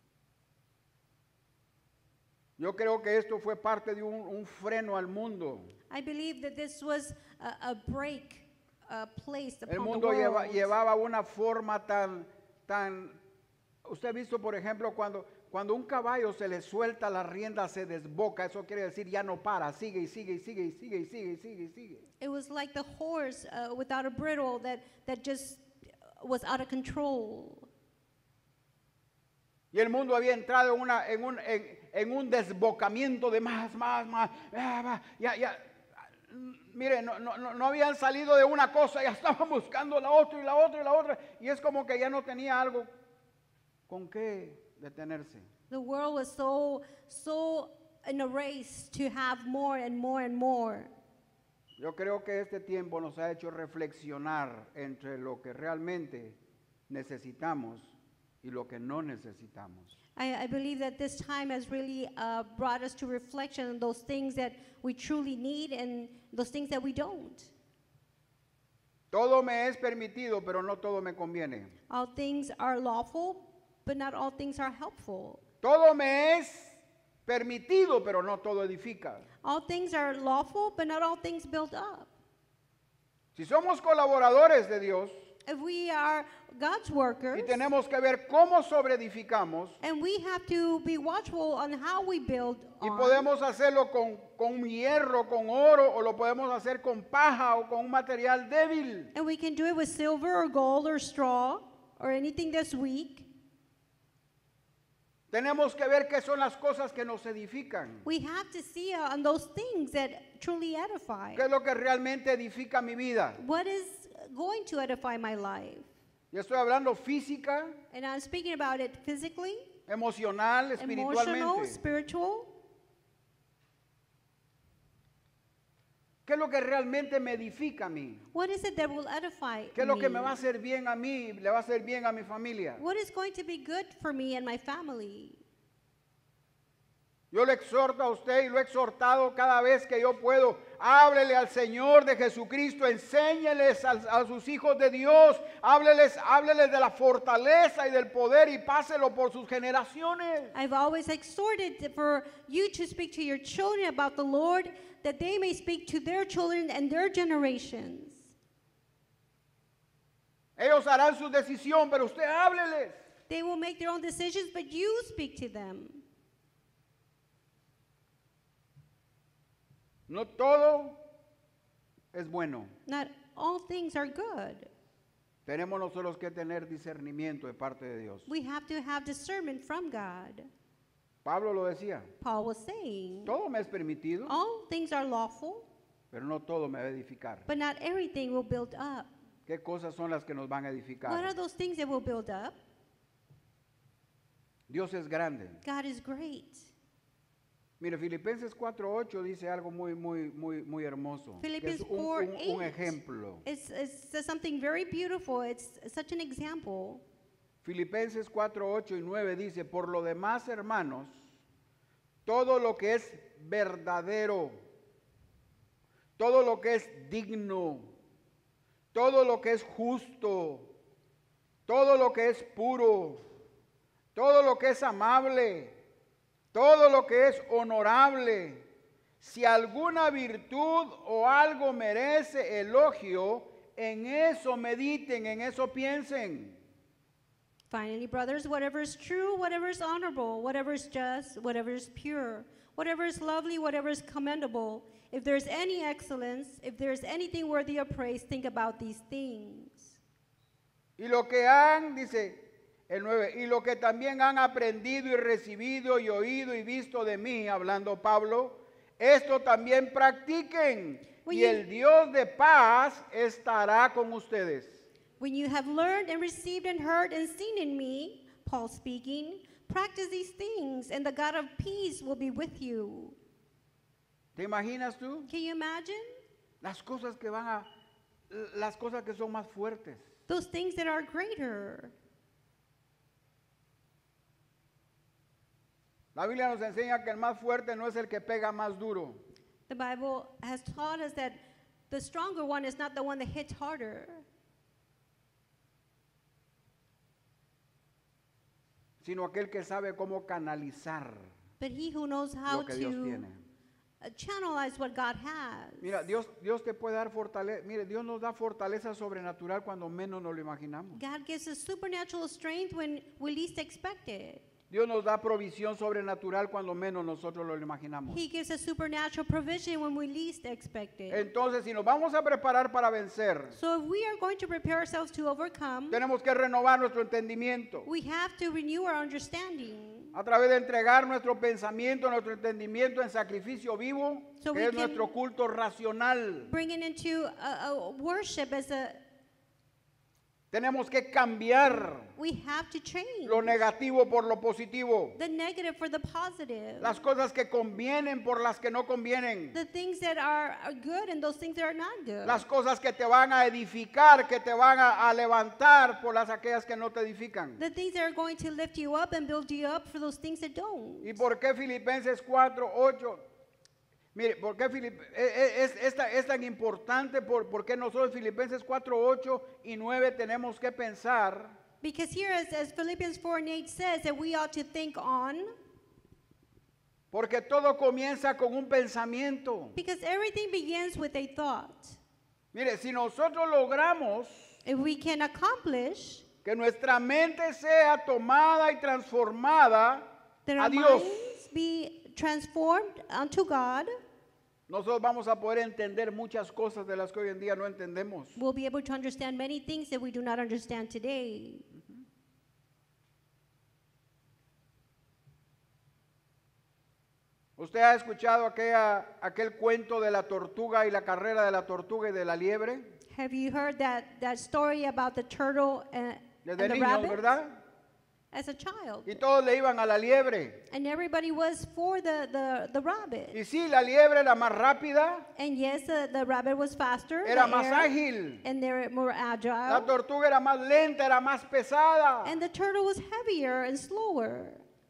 Yo creo que esto fue parte de un, un freno al mundo. I believe that this was a, a break, a place El upon the mundo lleva- world. llevaba una forma tan, tan, usted ha visto por ejemplo cuando, cuando un caballo se le suelta la rienda se desboca, eso quiere decir ya no para, sigue y sigue y sigue y sigue y sigue y sigue y sigue. It was like the horse uh, without a bridle that, that just was out of control. Y el mundo había entrado en, una, en, un, en, en un desbocamiento de más, más, más. Ah, ya, ya. Mire, no, no, no habían salido de una cosa, ya estaban buscando la otra y la otra y la otra. Y es como que ya no tenía algo con qué detenerse. The world was so, so in a race to have more and more and more. Yo creo que este tiempo nos ha hecho reflexionar entre lo que realmente necesitamos y lo que no necesitamos. I, I believe that this time has really uh, brought us to reflection on those things that we truly need and those things that we don't. Todo me es permitido, pero no todo me conviene. All things are lawful, but not all things are helpful. Todo me es permitido, pero no todo edifica. All things are lawful, but not all things build up. Si somos colaboradores de Dios If we are God's workers, y tenemos que ver cómo sobreedificamos, and we have to be watchful on how we build y on, podemos hacerlo con, con hierro, con oro, o lo podemos hacer con paja o con un material débil. and we can do it with silver or gold or straw or anything that's weak. Tenemos que ver qué son las cosas que nos edifican. We have to see uh, on those things that truly edify. ¿Qué es lo que realmente edifica mi vida? What is going to edify my life? Yo estoy hablando física, And I'm speaking about it physically, emocional, emotional, espiritualmente. spiritual. ¿Qué es lo que realmente me edifica a mí? What is it that will edify ¿Qué es lo me? que me va a hacer bien a mí, le va a hacer bien a mi familia? What is going to be good for me and my family? Yo le exhorto a usted y lo he exhortado cada vez que yo puedo. Háblele al Señor de Jesucristo, enséñeles a, a sus hijos de Dios, hábleles, hábleles de la fortaleza y del poder y páselo por sus generaciones. I've always exhorted for you to speak to your children about the Lord, that they may speak to their children and their generations. Ellos harán su decisión, pero usted hábleles. They will make their own decisions, but you speak to them. No todo es bueno. Not all things are good. Tenemos nosotros que tener discernimiento de parte de Dios. We have to have discernment from God. Pablo lo decía, Paul was saying, todo me es permitido, all things are lawful, pero no todo me va a edificar. but not everything will build up. ¿Qué cosas son las que nos van a What edificar? are those things that will build up? Dios es grande. God is great. Mire, Filipenses cuatro ocho dice algo muy, muy, muy, muy hermoso. Que es Philippians un, four un- un eight. ejemplo. It's, it says something very beautiful. It's such an example. Filipenses cuatro ocho y nueve dice, por lo demás, hermanos, todo lo que es verdadero, todo lo que es digno, todo lo que es justo, todo lo que es puro, todo lo que es amable, todo lo que es honorable, si alguna virtud o algo merece elogio, en eso mediten, en eso piensen. Finally, brothers, whatever is true, whatever is honorable, whatever is just, whatever is pure, whatever is lovely, whatever is commendable, if there's any excellence, if there's anything worthy of praise, think about these things. Y lo que han, dice el nueve, y lo que también han aprendido y recibido y oído y visto de mí, hablando Pablo, esto también practiquen, When y you- el Dios de paz estará con ustedes. When you have learned and received and heard and seen in me, Paul speaking, practice these things, and the God of peace will be with you. ¿Te imaginas tú? Can you imagine? Las cosas que van a, las cosas que son más fuertes. Those things that are greater. La Biblia nos enseña que el más fuerte no es el que pega más duro, The Bible has taught us that the stronger one is not the one that hits harder, sino aquel que sabe cómo canalizar but he who knows how lo que Dios to tiene. uh, channelize what God has. Mira, Dios, Dios te puede dar fortaleza. Mire, Dios nos da fortaleza sobrenatural cuando menos nos lo imaginamos. God gives us supernatural strength when we least expect it. Dios nos da provisión sobrenatural cuando menos nosotros lo imaginamos. He gives us supernatural provision when we least expect it. Entonces, si nos vamos a preparar para vencer, So if we are going to prepare ourselves to overcome, tenemos que renovar nuestro entendimiento we have to renew our understanding a través de entregar nuestro pensamiento, nuestro entendimiento en sacrificio vivo, So que we es can- nuestro culto racional. bringing into a, a worship as a Tenemos que cambiar we have to change lo negativo por lo positivo, the negative for the positive, las cosas que convienen por las que no convienen, the things that are, are good and those things that are not good, las cosas que te van a edificar, que te van a, a levantar por las aquellas que no te edifican. the things that are going to lift you up and build you up for those things that don't. ¿Y por qué Filipenses cuatro, ocho? Mire, ¿por qué Filip- es, es, es tan- es tan importante? Por, ¿Por qué nosotros Filipenses cuatro, ocho y nueve tenemos que pensar? Because here, as, as Philippians four and eight says, that we ought to think on, Porque todo comienza con un pensamiento. because everything begins with a thought. Mire, si nosotros logramos If we can accomplish que nuestra mente sea tomada y transformada that a our Dios, minds be transformed unto God, nosotros vamos a poder entender muchas cosas de las que hoy en día no entendemos. we'll be able to understand many things that we do not understand today. ¿Usted ha escuchado aquella, aquel cuento de la tortuga y la carrera de la tortuga y de la liebre? Have you heard that, that story about the turtle and, and Desde the niños, rabbit? ¿verdad? As a child. Y todos le iban a la liebre. And everybody was for the, the, the rabbit. Y sí, la liebre era más rápida, And yes, the, the rabbit was faster. era the más air, ágil. And they're more La agile. tortuga era más lenta, era más pesada. And the turtle was heavier and slower.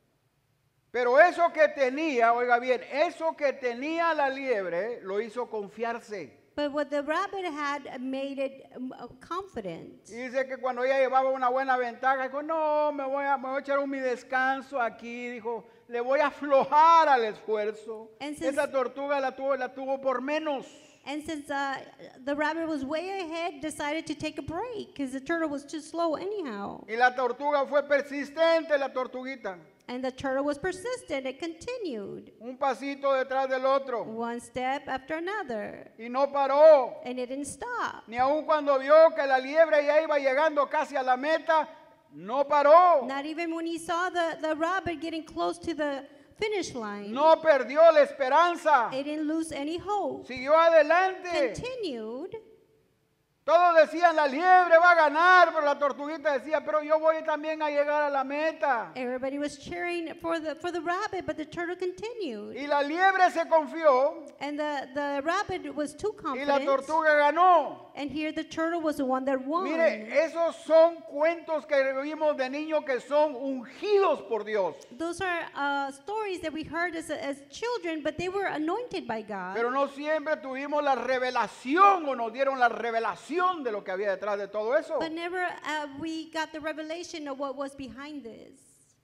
Pero eso que tenía, oiga bien, eso que tenía la liebre lo hizo confiarse. But what the rabbit had made it um, uh, confident. Y dice que cuando ella llevaba una buena ventaja, dijo, no, me voy a, me voy a echar un mi descanso aquí, dijo, le voy a aflojar al esfuerzo. And since- Esa tortuga la tuvo, la tuvo por menos. And since uh, the rabbit was way ahead, decided to take a break because the turtle was too slow anyhow. Y la tortuga fue persistente, la tortuguita. And the turtle was persistent. It continued Un pasito detrás del otro. one step after another. Y no paró. And it didn't stop. Ni aun cuando vio que la liebre ya iba llegando casi a la meta, no paró. Not even when he saw the, the rabbit getting close to the finish line. No perdió la esperanza. It didn't lose any hope. Siguió adelante. Continued. Todos decían, la liebre va a ganar, pero la tortuguita decía, pero yo voy también a llegar a la meta. Everybody was cheering for the for the rabbit, but the turtle continued. Y la liebre se confió And the, the rabbit was too y la confident. tortuga ganó. And here the turtle was the one that won. Mire, esos son cuentos que vimos de niños que son ungidos por Dios. Those are uh, stories that we heard as, as children, but they were anointed by God. Pero no siempre tuvimos la revelación o nos dieron la revelación de lo que había detrás de todo eso. But never uh, we got the revelation of what was behind this.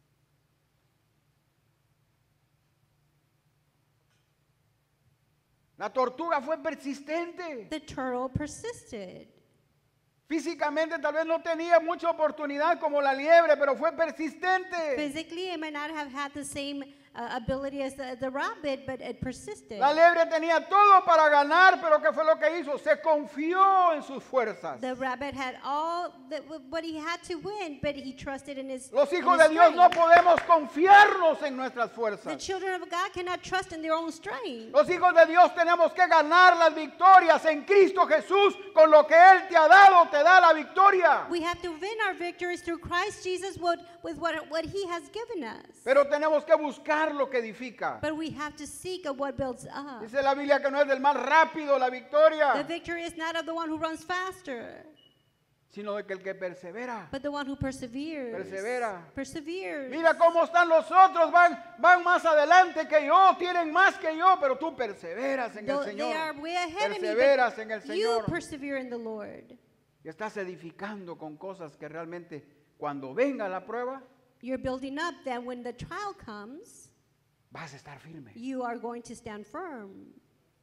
La tortuga fue persistente. The turtle persisted. Físicamente tal vez no tenía mucha oportunidad como la liebre, pero fue persistente. Physically, it might not have had the same uh, ability as the, the rabbit, but it persisted. La liebre tenía todo para ganar, pero ¿qué fue lo que hizo? Se confió en sus fuerzas. The rabbit had all that what he had to win, but he trusted in his. Los in hijos his de Dios no strength. podemos confiarnos en nuestras The fuerzas. children of God cannot trust in their own strength. Los hijos de Dios tenemos que ganar las victorias en Cristo Jesús. Con lo que Él te ha dado, te da la victoria. We have to win our victories through Christ Jesus with, with what, what he has given us. Pero tenemos que buscar lo que edifica. But we have to seek of what builds up. Dice la Biblia que no es del más rápido la The victoria, victory is not of the one who runs faster, sino de que el que persevera. but the one who perseveres. Persevera. Perseveres. Mira cómo están los otros, van, van más adelante que yo, tienen más que yo, pero tú perseveras en el Though they are Señor. way ahead of me, Perseveras en el but you Señor. persevere in the Lord. Y estás edificando con cosas que realmente cuando venga la prueba, You're building up that when the trial comes, vas a estar firme. you are going to stand firm.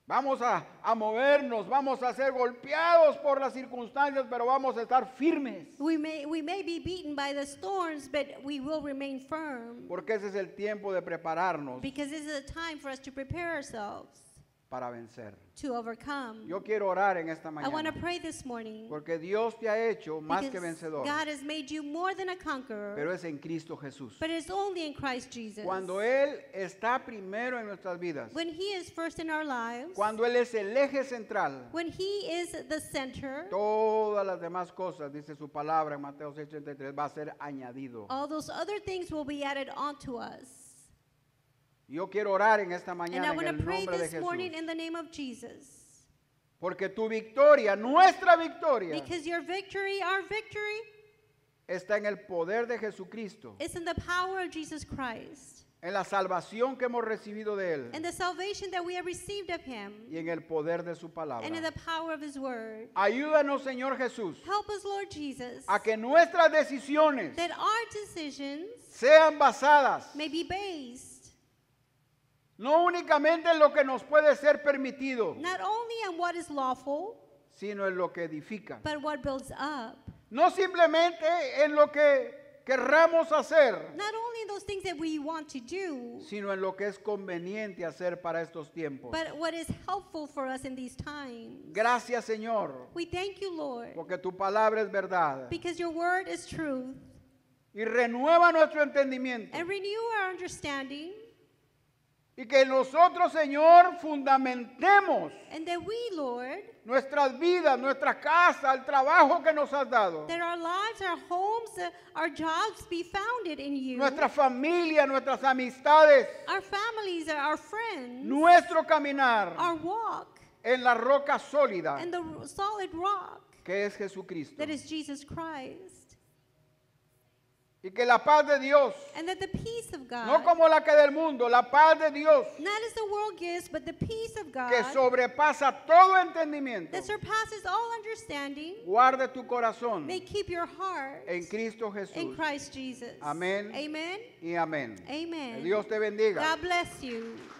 Vamos a, a movernos, vamos a ser golpeados por las circunstancias, pero vamos a estar firmes. We may, we may be beaten by the storms, but we will remain firm. Porque ese es el tiempo de prepararnos Because this is a time for us to prepare ourselves para vencer. to overcome. Yo quiero orar en esta I want mañana. to pray this morning. Porque Dios te ha hecho más que Because vencedor. God has made you more than a conqueror. Pero es en Cristo Jesús. But it's only in Christ Jesus. Cuando Él está primero en nuestras vidas. When He is first in our lives, Cuando Él es el eje central. when He is the center, Todas las demás cosas, dice su palabra en Mateo seis treinta y tres, va a ser añadido. all those other things will be added onto us. Yo quiero orar en esta And mañana I en want el to pray nombre de this morning Jesús. in the name of Jesus. Porque tu victoria, nuestra victoria, Because your victory, our victory, está en el poder de Jesucristo, is in the power of Jesus Christ. en la salvación que hemos recibido de Él And the salvation that we have received of Him. y en el poder de su palabra. And in the power of His word. Ayúdanos, Señor Jesús, Help us, Lord Jesus, a que nuestras decisiones that our decisions sean basadas may be based no únicamente en lo que nos puede ser permitido, not only on what is lawful, sino en lo que edifica. but what builds up. No simplemente en lo que querramos hacer, Not only those things that we want to do, sino en lo que es conveniente hacer para estos tiempos. but what is helpful for us in these times. Gracias, Señor, We thank you, Lord, porque tu palabra es verdad. because your word is truth. Y renueva nuestro entendimiento. And renew our understanding, Y que nosotros, Señor, fundamentemos and that we, Lord, nuestras vidas, nuestra casa, el trabajo que nos has dado, that our lives, our homes, uh, our jobs be founded in you. nuestra familia, nuestras amistades, Our families, our friends, nuestro caminar our walk, en la roca sólida and the solid rock que es Jesucristo. that is Jesus Christ. Y que la paz de Dios, And that the peace of God, no como la que del mundo, la paz de Dios not as the world gives, but the peace of God que sobrepasa todo entendimiento, that surpasses all understanding, guarde tu corazón may keep your heart en Cristo in Jesús. Christ Jesus. Amén Amen. Y amén. Amen. Que Dios te bendiga. God bless you.